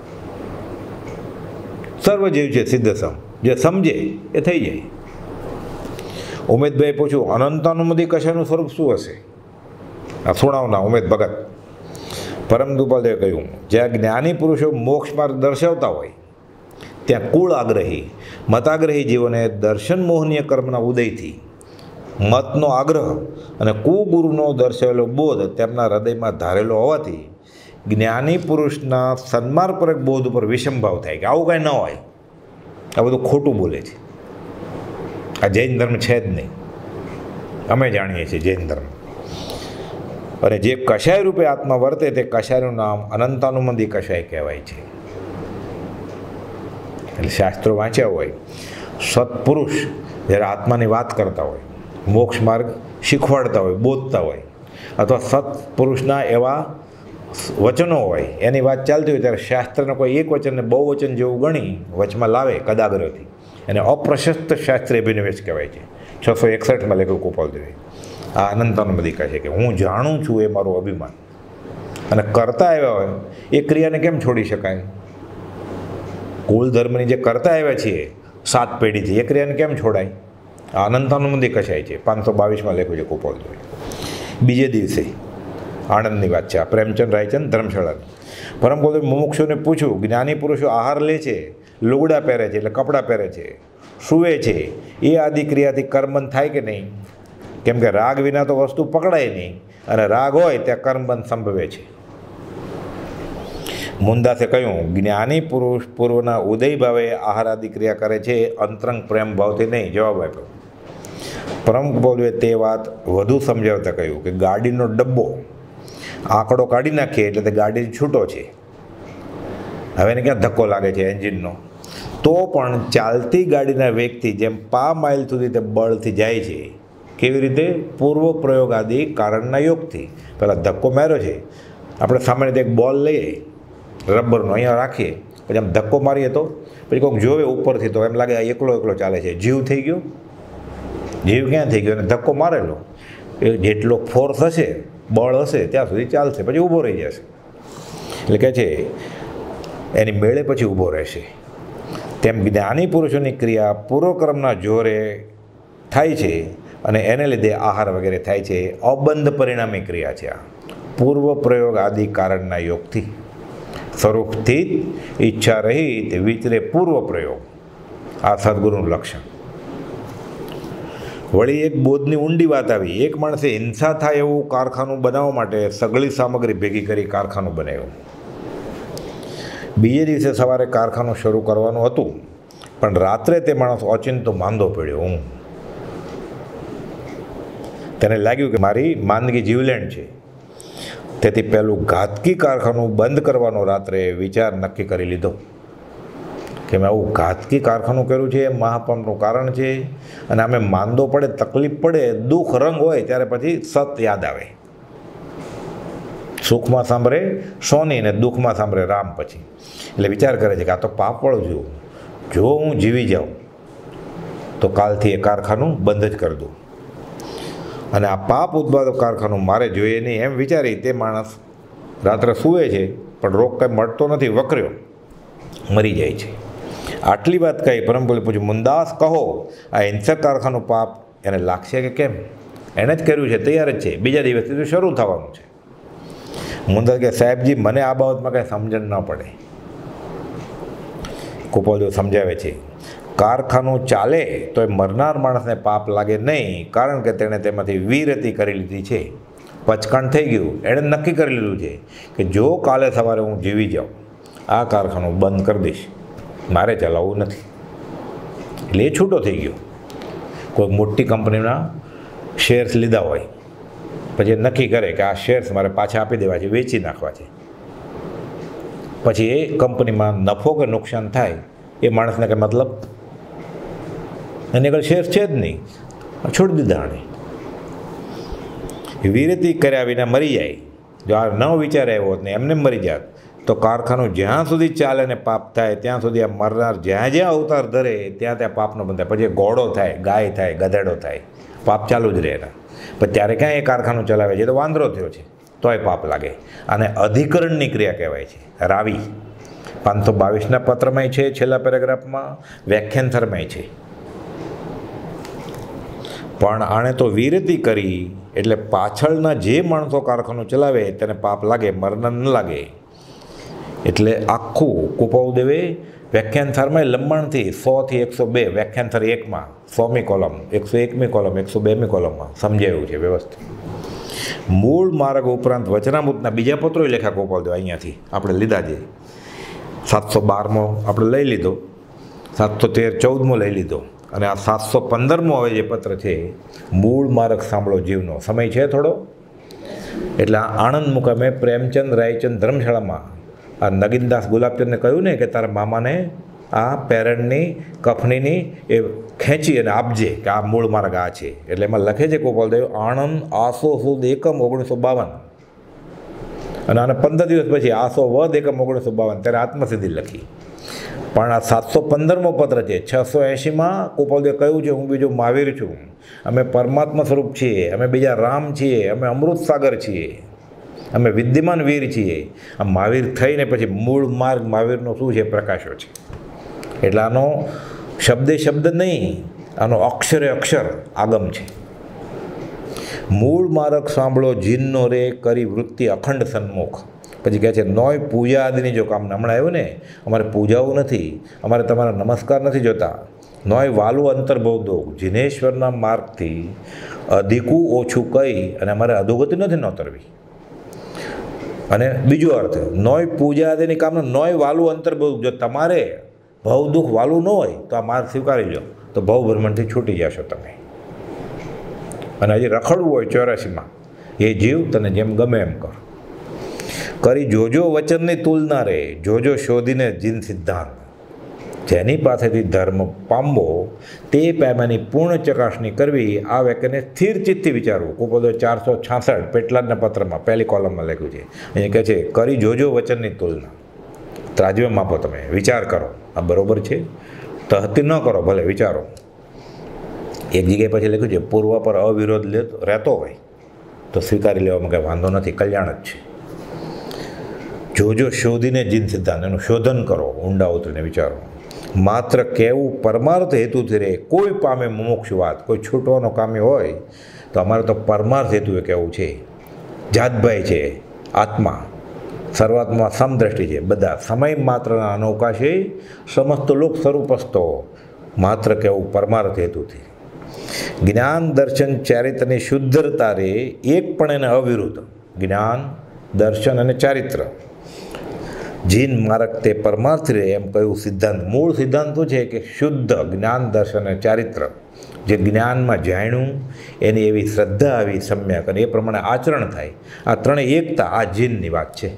સર્વજીવ છે સિદ્ધસમ, જે સમજે એ થઈ જાય. ઉમેદભાઈ પૂછ્યું, અનંતાનુમતિ કશાનું સ્વરૂપ શું હશે? આ સુણાવના ઉમેદ ભગત. પરમ દુપાદેવે કહ્યું, જ્યાં જ્ઞાની પુરુષો મોક્ષ માર્ગ દર્શાવતા હોય ત્યાં કુળ આગ્રહી મતાગ્રહી જીવોને દર્શન મોહનીય કર્મના ઉદયથી મતનો આગ્રહ અને કુગુરુનો દર્શાવેલો બોધ તેમના હૃદયમાં ધારેલો હોવાથી જ્ઞાની પુરુષના સન્માર્ગપરક બોધ ઉપર વિષમભાવ થાય કે આવું કાંઈ ન હોય, આ બધું ખોટું બોલે છે, આ જૈન ધર્મ છે જ નહીં, અમે જાણીએ છીએ જૈન ધર્મ. અને જે કષાય રૂપે આત્મા વર્તે તે કષાયનું નામ અનંતાનુમતિ કષાય કહેવાય છે. એટલે શાસ્ત્રો વાંચ્યા હોય, સત્પુરુષ જ્યારે આત્માની વાત કરતા હોય, મોક્ષ માર્ગ શીખવાડતા હોય, બોધતા હોય, અથવા સત્પુરુષના એવા વચનો હોય એની વાત ચાલતી હોય ત્યારે શાસ્ત્રના કોઈ એક વચનને બહુ વચન જેવું ગણી વચમાં લાવે કદાગ્રહથી, એને અપ્રશસ્ત શાસ્ત્રીય અભિનિવેશ કહેવાય છે. 661માં લેખક ગોપાલદેવે આ અનંતાનુમતિ કહે છે કે હું જાણું છું એ મારું અભિમાન, અને કરતા આવ્યા હોય એ ક્રિયાને કેમ છોડી શકાય? કુલ ધર્મની જે કરતા આવ્યા છીએ 7 પેઢીથી, એ ક્રિયાને કેમ છોડાય? આ અનંતાનુમતિ કશાય છે. 522માં લેખું છે ગોપાલદેવે. બીજે દિવસે આણંદની વાત છે, આ પ્રેમચંદ રાયચંદ ધર્મશાળાની. પરમ ગોપાલ મુમુક્ષુને પૂછ્યું, જ્ઞાની પુરુષો આહાર લે છે, લુગડા પહેરે છે એટલે કપડાં પહેરે છે, સૂવે છે, એ આદિ ક્રિયાથી કર્મબંધ થાય કે નહીં? કેમ કે રાગ વિના તો વસ્તુ પકડાય નહીં, અને રાગ હોય ત્યાં કર્મબંધ સંભવે છે. મુંદાસે કહ્યું, જ્ઞાની પુરુષ પૂર્વના ઉદય ભાવે આહાર આદિ ક્રિયા કરે છે, અંતરંગ પ્રેમ ભાવથી નહીં. જવાબ આપ્યો. પરમ ગોપાલદેવે તે વાત વધુ સમજાવતા કહ્યું કે ગાડીનો ડબ્બો આંકડો કાઢી નાખીએ એટલે તે ગાડી છૂટો છે, હવે એને ક્યાં ધક્કો લાગે છે એન્જિનનો, તો પણ ચાલતી ગાડીના વેગથી જેમ 5 માઇલ સુધી તે બળથી જાય છે. કેવી રીતે? પૂર્વ પ્રયોગ આદિ કારણના યોગથી. પહેલાં ધક્કો માર્યો છે, આપણે સામાન્ય રીતે એક બોલ લઈએ રબરનો, અહીંયા રાખીએ, પછી આમ ધક્કો મારીએ તો પછી કોઈક જોવે ઉપરથી તો એમ લાગે આ એકલો એકલો ચાલે છે, જીવ થઈ ગયો. જીવ ક્યાં થઈ ગયો? અને ધક્કો મારેલો એ જેટલો ફોર્સ હશે, બળ હશે ત્યાં સુધી ચાલશે, પછી ઊભો રહી જશે. એટલે કહે છે એની મેળે પછી ઊભો રહેશે. તેમ જ્ઞાની પુરુષોની ક્રિયા પૂર્વકર્મના જોરે થાય છે અને એને લીધે આહાર વગેરે થાય છે. અબંધ પરિણામી ક્રિયા છે આ, પૂર્વ પ્રયોગ આદિ કારણના યોગથી. સ્વરૂપથી ઈચ્છા રહિત વિચરે પૂર્વ પ્રયોગ, આ સદગુરુનું લક્ષણ. વળી એક બોધની ઊંડી વાત આવી. એક માણસે હિંસા થાય એવું કારખાનું બનાવવા માટે સઘળી સામગ્રી ભેગી કરી કારખાનું બનાવ્યું. બીજે દિવસે સવારે કારખાનું શરૂ કરવાનું હતું, પણ રાત્રે તે માણસ ઓચિંતો માંદો પડ્યો. તેને લાગ્યું કે મારી માંદગી જીવલેણ છે, તેથી પહેલું ઘાતકી કારખાનું બંધ કરવાનો રાત્રે વિચાર નક્કી કરી લીધો કે મેં આવું ઘાતકી કારખાનું કર્યું છે, મહાપાપનું કારણ છે, અને અમે માંદો પડે, તકલીફ પડે, દુઃખ રંગ હોય ત્યારે પછી સત યાદ આવે. સુખમાં સાંભળે સોની ને દુઃખમાં સાંભળે રામ. પછી એટલે વિચાર કરે છે કે આ તો પાપવાળું છું, જો હું જીવી જાઉં તો કાલથી એ કારખાનું બંધ જ કરી દઉં, અને આ પાપ ઉત્પાદક કારખાનું મારે જોઈએ નહીં એમ વિચારી તે માણસ રાત્રે સૂવે છે, પણ રોગ કંઈ મળતો નથી, વકર્યો મરી જાય છે. આટલી વાત કહી પરમ બોલે પૂછ્યું, મુંદાસ કહો આ હિંસક કારખાનું પાપ એને લાગશે કે કેમ? એણે જ કર્યું છે, તૈયાર જ છે, બીજા દિવસથી તો શરૂ થવાનું છે. મુંદાસ કે સાહેબજી મને આ બાબતમાં કંઈ સમજણ ન પડે. ગોપાલદેવ સમજાવે છે, કારખાનું ચાલે તો એ મરનાર માણસને પાપ લાગે નહીં, કારણ કે તેણે તેમાંથી વીરતી કરી લીધી છે, પચકાણ થઈ ગયું. એણે નક્કી કરી લીધું છે કે જો કાલે સવારે હું જીવી જાઉં આ કારખાનું બંધ કરી દઈશ, મારે ચલાવવું નથી. એટલે એ છૂટો થઈ ગયો. કોઈ મોટી કંપનીના શેર્સ લીધા હોય, પછી એ નક્કી કરે કે આ શેર્સ મારે પાછા આપી દેવા છે, વેચી નાખવા છે. પછી એ કંપનીમાં નફો કે નુકસાન થાય એ માણસને કંઈ મતલબ, એની આગળ શેર છે જ નહીં, છોડી દીધા. આણે વીરતી કર્યા વિના મરી જાય. જો આ ન વિચાર આવ્યો હોત ને એમને મરી જાત તો કારખાનું જ્યાં સુધી ચાલે ને પાપ થાય ત્યાં સુધી આ મરનાર જ્યાં જ્યાં અવતાર ધરે ત્યાં ત્યાં પાપનો બંધ થાય. પછી ઘોડો થાય, ગાય થાય, ગધેડો થાય, પાપ ચાલુ જ રહે એના. પણ ત્યારે ક્યાં એ કારખાનું ચલાવે છે? તો વાંદરો થયો છે તોય પાપ લાગે. અને અધિકરણની ક્રિયા કહેવાય છે, રાવી. 522ના પત્રમાંય છે, છેલ્લા પેરેગ્રાફમાં, વ્યાખ્યાનથરમાંય છે. પણ આણે તો વિરતી કરી એટલે પાછળના જે માણસો કારખાનું ચલાવે તેને પાપ લાગે, મરનાર ન લાગે. એટલે આખું કુપાઉદેવે વ્યાખ્યાનથરમાં લંબાણથી 100 થી 102, વ્યાખ્યાનથર 1માં 100મી કોલમ, 101મી કોલમ, 102મી કોલમમાં સમજાવ્યું છે વ્યવસ્થિત. મૂળ માર્ગ ઉપરાંત વચનામૃતના બીજા પત્રો લેખા કુપાઉદેવ અહીંયાથી આપણે લીધા છે. 712મો આપણે લઈ લીધો, 713, 14મો લઈ લીધો, અને આ 715મો હવે જે પત્ર છે, મૂળ માર્ગ સાંભળો જીવનો. સમય છે થોડો, એટલે આણંદ મુકામે પ્રેમચંદ રાયચંદ ધર્મશાળામાં આ નગીનદાસ ગુલાબચંદને કહ્યું ને કે તારા મામાને આ પેરન્ટની કફનીની એ ખેંચી અને આપજે કે આ મૂળ માર્ગ આ છે. એટલે એમાં લખે છે ગોપાલદેવ, આણંદ આસો સુદ એકમ 1952, અને આને 15 દિવસ પછી આસો વદ એકમ 1952 ત્યારે આત્મસિદ્ધિ લખી. પણ આ 715મો પત્ર છે. 680માં ગોપાલદેવ કહ્યું છે, હું બીજો મહાવીર છું, અમે પરમાત્મા સ્વરૂપ છીએ, અમે બીજા રામ છીએ, અમે અમૃત સાગર છીએ, અમે વિદ્યમાન વીર છીએ. આ મહાવીર થઈને પછી મૂળ માર્ગ મહાવીરનો શું છે? પ્રકાશો છે. એટલે આનો શબ્દે શબ્દ નહીં, આનો અક્ષરે અક્ષર આગમ છે. મૂળ માર્ગ સાંભળો જીનનો રે કરી વૃત્તિ અખંડ સન્મુખ. પછી કહે છે નોય પૂજા આદિની જો કામ. હમણાં આવ્યું ને, અમારે પૂજાવું નથી, અમારે તમારા નમસ્કાર નથી જોતા. નોય વાલું અંતર્ભવ દો, જીનેશ્વરના માર્ગથી અધિકું ઓછું કહી અને અમારે અધોગતિ નથી નોતરવી. અને બીજો અર્થ, નોય પૂજા આદિની કામનો નોય વાલું અંતર્ભવ. જો તમારે ભવ દુઃખ વાલું ન હોય તો આ માર્ગ સ્વીકારી લો, તો ભવ બ્રહ્માંડથી છૂટી જશો તમે. અને હજી રખડવું હોય 84માં, એ જીવ તને જેમ ગમે એમ કર. કરી જોજો વચનની તુલના રે, જોજો શોધીને જીન સિદ્ધાંત. જેની પાસેથી ધર્મ પામવો તે પામ્યાની પૂર્ણ ચકાસણી કરવી, આ વાક્યને સ્થિર ચિત્તથી વિચારવું. કુપોદો 466 પેટલાદના પત્રમાં પહેલી કોલમમાં લખ્યું છે. અહીંયા કહે છે કરી જોજો વચનની તુલના. ત્રાજવે માપો, તમે વિચાર કરો આ બરોબર છે, તહતી ન કરો, ભલે વિચારો. એક જગ્યાએ પછી લખ્યું છે પૂર્વ પર અવિરોધ રહેતો હોય તો સ્વીકારી લેવામાં કંઈ વાંધો નથી, કલ્યાણ જ છે. જોજો શોધીને જીન સિદ્ધાંત, એનું શોધન કરો, ઊંડા ઉતરીને વિચારો. માત્ર કહેવું પરમાર્થ હેતુથી રહે, કોઈ પામે મુમુક્ષુ વાત, કોઈ છૂટવાનો કામી હોય તો અમારે તો પરમાર્થ હેતુએ કહેવું છે. જાતભાઈ છે, આત્મા સર્વાત્મા સમદ્રષ્ટિ છે, બધા સમય માત્રના અનવકાશે સમસ્ત લોક સ્વરૂપસ્તો, માત્ર કહેવું પરમાર્થ હેતુથી. જ્ઞાન દર્શન ચારિત્રની શુદ્ધતા રે, એક પણ એને અવિરુદ્ધ. જ્ઞાન દર્શન અને ચારિત્ર જીન માર્ગ તે પરમાર્થ રહે એમ કહ્યું સિદ્ધાંત. મૂળ સિદ્ધાંત શું છે કે શુદ્ધ જ્ઞાન દર્શન અને ચારિત્ર, જે જ્ઞાનમાં જાણ્યું એની એવી શ્રદ્ધા આવી સમ્યક, અને એ પ્રમાણે આચરણ થાય, આ ત્રણેય એકતા આ જીનની વાત છે.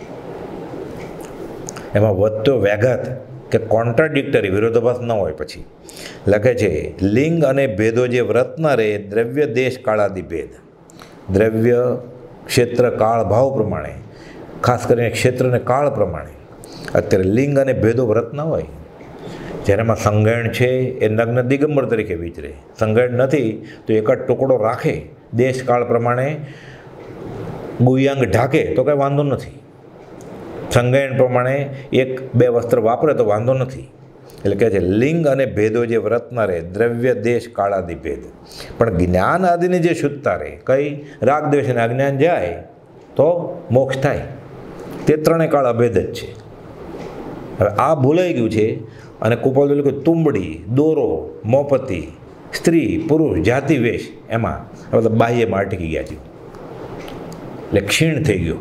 એમાં વધતો વ્યાઘાત કે કોન્ટ્રાડિક્ટરી, વિરોધાભાસ ન હોય. પછી લખે છે લિંગ અને ભેદો જે વ્રતના રહે, દ્રવ્ય દેશ કાળાદિ ભેદ. દ્રવ્ય ક્ષેત્ર કાળ ભાવ પ્રમાણે, ખાસ કરીને ક્ષેત્ર અને કાળ પ્રમાણે અત્યારે લિંગ અને ભેદો વ્રત ના હોય. જેનામાં સંગયણ છે એ નગ્ન દિગંબર તરીકે વિચરે, સંગયણ નથી તો એક જ ટુકડો રાખે, દેશ કાળ પ્રમાણે ગુયાંગ ઢાંકે તો કંઈ વાંધો નથી. સંગયણ પ્રમાણે 1-2 વસ્ત્ર વાપરે તો વાંધો નથી. એટલે કહે છે લિંગ અને ભેદો જે વ્રતના રહે, દ્રવ્ય દેશ કાળાદિ ભેદ. પણ જ્ઞાન આદિની જે શુદ્ધતા રહે, કઈ રાગ દ્વેષ અને અજ્ઞાન જાય તો મોક્ષ થાય. તે ત્રણેય કાળ અભેદ જ છે. હવે આ ભૂલાઈ ગયું છે, અને કુપાલ કે તુંબડી, દોરો, મોપતી, સ્ત્રી પુરુષ જાતિ વેશ, એમાં મતલબ બાહ્યમાં અટકી ગયા છે, એટલે ક્ષીણ થઈ ગયું.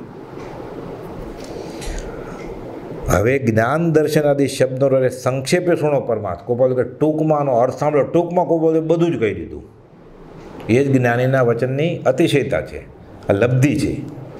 હવે જ્ઞાન દર્શન આદિ શબ્દો સંક્ષેપે સુણો પરમાર્થ. કુપાલ કે ટૂંકમાંનો અર્થ સાંભળો. ટૂંકમાં કુપાલ બધું જ કહી દીધું. એ જ જ્ઞાનીના વચનની અતિશયતા છે, આ લબ્ધિ છે.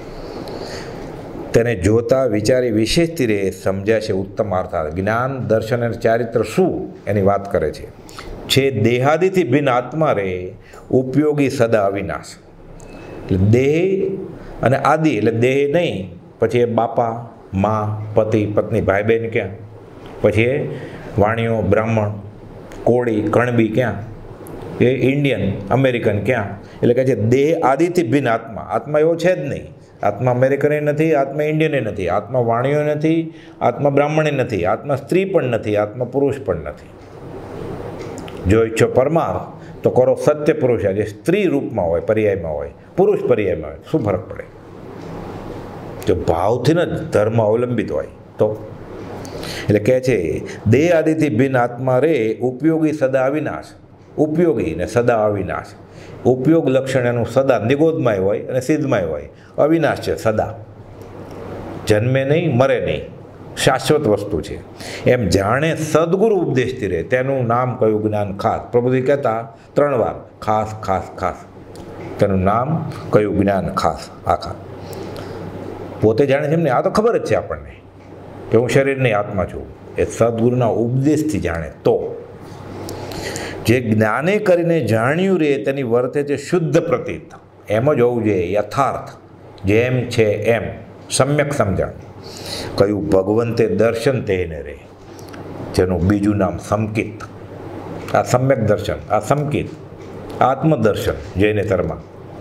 તેને જોતા વિચારી વિશેષથી રહે, સમજ્યા છે ઉત્તમ અર્થાત. જ્ઞાન દર્શન અને ચારિત્ર શું એની વાત કરે છે દેહાદિથી ભિન્ન આત્મા રહે, ઉપયોગી સદા અવિનાશ. એટલે દેહ અને આદિ, એટલે દેહ નહીં, પછી એ બાપા માં, પતિ, પત્ની, ભાઈ બહેન ક્યાં? પછી એ વાણિયો, બ્રાહ્મણ, કોળી, કણબી ક્યાં? એ ઇન્ડિયન, અમેરિકન ક્યાં? એટલે કહે છે દેહ આદિથી ભિન્ન આત્મા. આત્મા એવો છે જ નહીં. આત્મા અમેરિકને નથી, આત્મા ઇન્ડિયને નથી, આત્મા વાણિયો નથી, આત્મા બ્રાહ્મણે નથી, આત્મા સ્ત્રી પણ નથી, આત્મા પુરુષ પણ નથી. જો ઈચ્છો પરમાર્થ તો કરો સત્ય પુરુષ, જે સ્ત્રી રૂપમાં હોય, પર્યાયમાં હોય, પુરુષ પર્યાયમાં હોય, શું ફરક પડે? જો ભાવથી જ ધર્મ અવલંબિત હોય તો. એટલે કહે છે દેહ આદિથી ભિન્ન આત્મા રે ઉપયોગી સદા અવિનાશ. ઉપયોગી ને સદા અવિનાશ. ઉપયોગ લક્ષણ એનું સદા નિગોદમાંય હોય અને સિદ્ધમાંય હોય. અવિનાશ છે સદા, જન્મે નહીં, મરે નહીં, શાશ્વત વસ્તુ છે. એમ જાણે સદગુરુ ઉપદેશથી રહે તેનું નામ કયું? જ્ઞાન ખાસ. પ્રભુજી કહેતા 3 વાર ખાસ ખાસ ખાસ. તેનું નામ કયું? જ્ઞાન ખાસ. આખા પોતે જાણે છે એમને આ તો ખબર જ છે આપણને કે હું શરીર નહીં આત્મા છું. એ સદગુરુના ઉપદેશથી જાણે તો. જે જ્ઞાને કરીને જાણ્યું રે તેની વર્તે છે શુદ્ધ પ્રતીત. એમ જ હોવું જોઈએ, યથાર્થ, જેમ છે એમ, સમ્યક સમજણ. કયું? ભગવંતે દર્શન તેને રે, જેનું બીજું નામ સમકિત. આ સમ્યક દર્શન, આ સમકિત, આત્મદર્શન જૈનેતરમાં.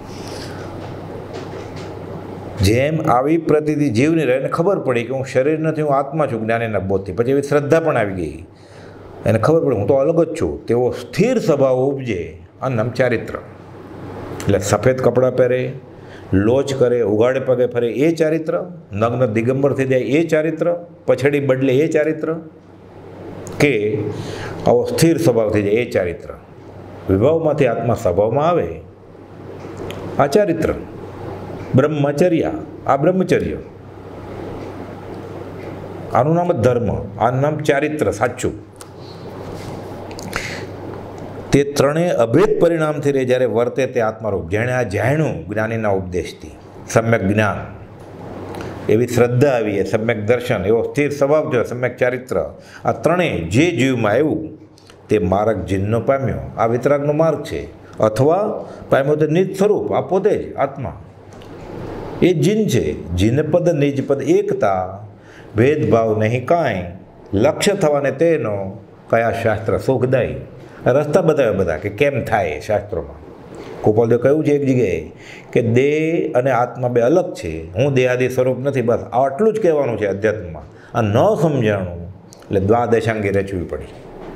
જેમ આવી પ્રતિથી જીવની રહે એને ખબર પડી કે હું શરીર નથી, હું આત્મા છું જ્ઞાનીના બોધથી. પછી એવી શ્રદ્ધા પણ આવી ગઈ, એને ખબર પડી હું તો અલગ જ છું. તેવો સ્થિર સ્વભાવ ઉપજે. અન્નમ ચારિત્ર. એટલે સફેદ કપડાં પહેરે, લોચ કરે, ઉઘાડે પગે ફરે, એ ચારિત્ર. નગ્ન દિગંબર થઈ જાય, એ ચારિત્ર. પછડી બદલે, એ ચારિત્ર. કે આવો સ્થિર સ્વભાવ થઈ જાય, એ ચારિત્ર. વિભાવમાંથી આત્મા સ્વભાવમાં આવે, આ ચારિત્ર. બ્રહ્મચર્ય, આ બ્રહ્મચર્ય. આનું નામ જ ધર્મ, આનું નામ ચારિત્ર સાચું. તે ત્રણેય અભેદ પરિણામથી રહે જ્યારે વર્તે તે આત્મારૂપ. જેણે આ જાણ્યું જ્ઞાનીના ઉપદેશથી, સમ્યક જ્ઞાન, એવી શ્રદ્ધા આવી, એ સમ્યક દર્શન, એવો સ્થિર સ્વભાવ છે, સમ્યક ચારિત્ર. આ ત્રણેય જે જીવમાં આવ્યું તે માર્ગ જીનનો પામ્યો. આ વિતરાગનો માર્ગ છે. અથવા પામ્યો તે નિજ સ્વરૂપ, આ પોતે જ આત્મા. એ જીન છે. જીનપદ નિજપદ એકતા, ભેદભાવ નહીં કાંઈ, લક્ષ્ય થવાને તેનો કયા શાસ્ત્ર સુખદાયી. રસ્તા બતાવે બધા કે કેમ થાય શાસ્ત્રોમાં. ગોપાલદેવ કહ્યું છે એક જગ્યાએ કે દેહ અને આત્મા બે અલગ છે, હું દેહાદી સ્વરૂપ નથી. બસ આટલું જ કહેવાનું છે અધ્યાત્મમાં. આ ન સમજાણું એટલે દ્વાદશાંગી રચવી પડી.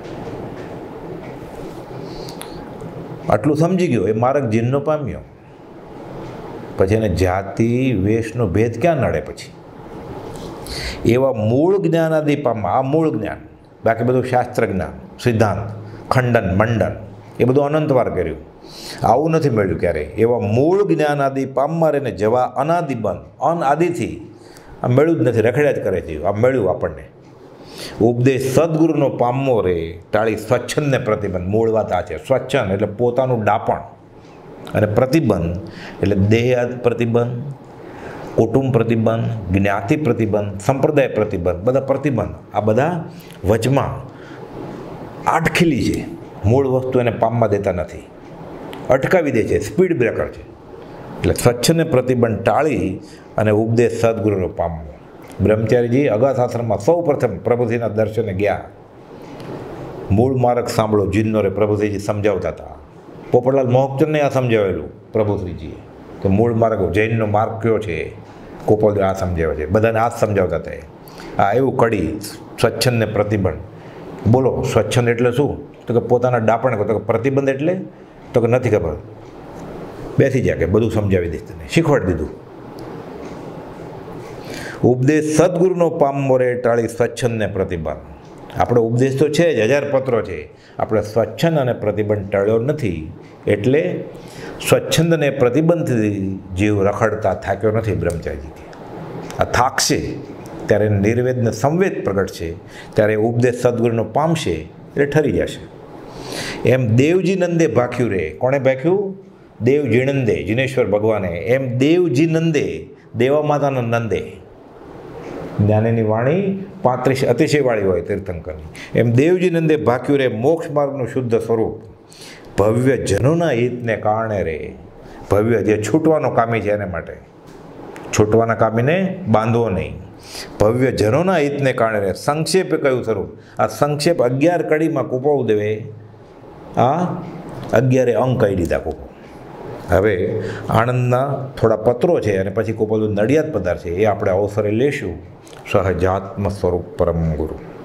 આટલું સમજી ગયો એ માર્ગ જીનનો પામ્યો. પછી એને જાતિ વેશનો ભેદ ક્યાં નડે? પછી એવા મૂળ જ્ઞાન આદિ પામવા. આ મૂળ જ્ઞાન, બાકી બધું શાસ્ત્ર જ્ઞાન, સિદ્ધાંત, ખંડન, મંડન, એ બધું અનંતવાર કર્યું. આવું નથી મળ્યું ક્યારેય. એવા મૂળ જ્ઞાન આદિ પામવા એને જવા અનાદિબંધ, અનાદિથી આ મળ્યું જ નથી, રખડ્યા જ કરે છે. આ મળ્યું આપણને. ઉપદેશ સદગુરુનો પામવો રે ટાળી સ્વચ્છંદને પ્રતિબંધ. મૂળ વાત આ છે. સ્વચ્છંદ એટલે પોતાનું ડાપણ, અને પ્રતિબંધ એટલે દેહાદ પ્રતિબંધ, કુટુંબ પ્રતિબંધ, જ્ઞાતિ પ્રતિબંધ, સંપ્રદાય પ્રતિબંધ, બધા પ્રતિબંધ. આ બધા વચમાં આટખીલી છે. મૂળ વસ્તુ એને પામવા દેતા નથી, અટકાવી દે છે, સ્પીડ બ્રેકર છે. એટલે સ્વચ્છને પ્રતિબંધ ટાળી અને ઉપદેશ સદગુરુનો પામવો. બ્રહ્મચારીજી અગાધ આશ્રમમાં સૌ પ્રથમ પ્રભુજીના દર્શને ગયા. મૂળ માર્ગ સાંભળો જીનનો રે, પ્રભુજીજી સમજાવતા હતા. પોપટલાલ મોહકચંદને આ સમજાવેલું પ્રભુશ્રીજીએ કે મૂળ માર્ગ જૈનનો માર્ગ કયો છે. ગોપાલદેવ આ સમજાવે છે, બધાને આ જ સમજાવતા હતા. આ એવું કડી સ્વચ્છંદને પ્રતિબંધ. બોલો સ્વચ્છંદ એટલે શું? તો કે પોતાના ડાપણ. તો કે પ્રતિબંધ એટલે? તો કે નથી ખબર. બેસી જાય કે બધું સમજાવી દઈશ તને, શીખવાડી દીધું. ઉપદેશ સદગુરુનો પામવો રે ટાળી સ્વચ્છંદને પ્રતિબંધ. આપણો ઉપદેશ તો છે જ, 1000 પત્રો છે. આપણે સ્વચ્છંદ અને પ્રતિબંધ ટાળ્યો નથી. એટલે સ્વચ્છંદ અને પ્રતિબંધથી જીવ રખડતા થાક્યો નથી. બ્રહ્મચારીજી આ થાકશે ત્યારે નિર્વેદને સંવેદ પ્રગટ છે, ત્યારે ઉપદેશ સદગુરુનો પામશે એટલે ઠરી જશે. એમ દેવજી નંદે ભાખ્યું રે. કોણે ભાખ્યું? દેવજી નંદે, જીનેશ્વર ભગવાને. એમ દેવજી નંદે, દેવા માતાનો નંદે. જ્ઞાનીની વાણી 35 અતિશયવાળી હોય તીર્થંકરની. એમ દેવજી નંદે ભાખ્યું રે મોક્ષ માર્ગનું શુદ્ધ સ્વરૂપ. ભવ્ય જનોના હિતને કારણે રે. ભવ્ય જે છૂટવાનો કામી છે એને માટે. છૂટવાના કામીને બાંધવો નહીં. ભવ્ય જનોના હિતને કારણે સંક્ષેપે કહ્યું સ્વરૂપ. આ સંક્ષેપ 11 કડીમાં કુપાવદેવે આ 11 અંક કહી દીધા કુપો. હવે આણંદના થોડા પત્રો છે અને પછી કુપાવદેવ નડિયાદ પધાર છે, એ આપણે અવસરે લેશું. સહજાત્મ સ્વરૂપ પરમ ગુરુ.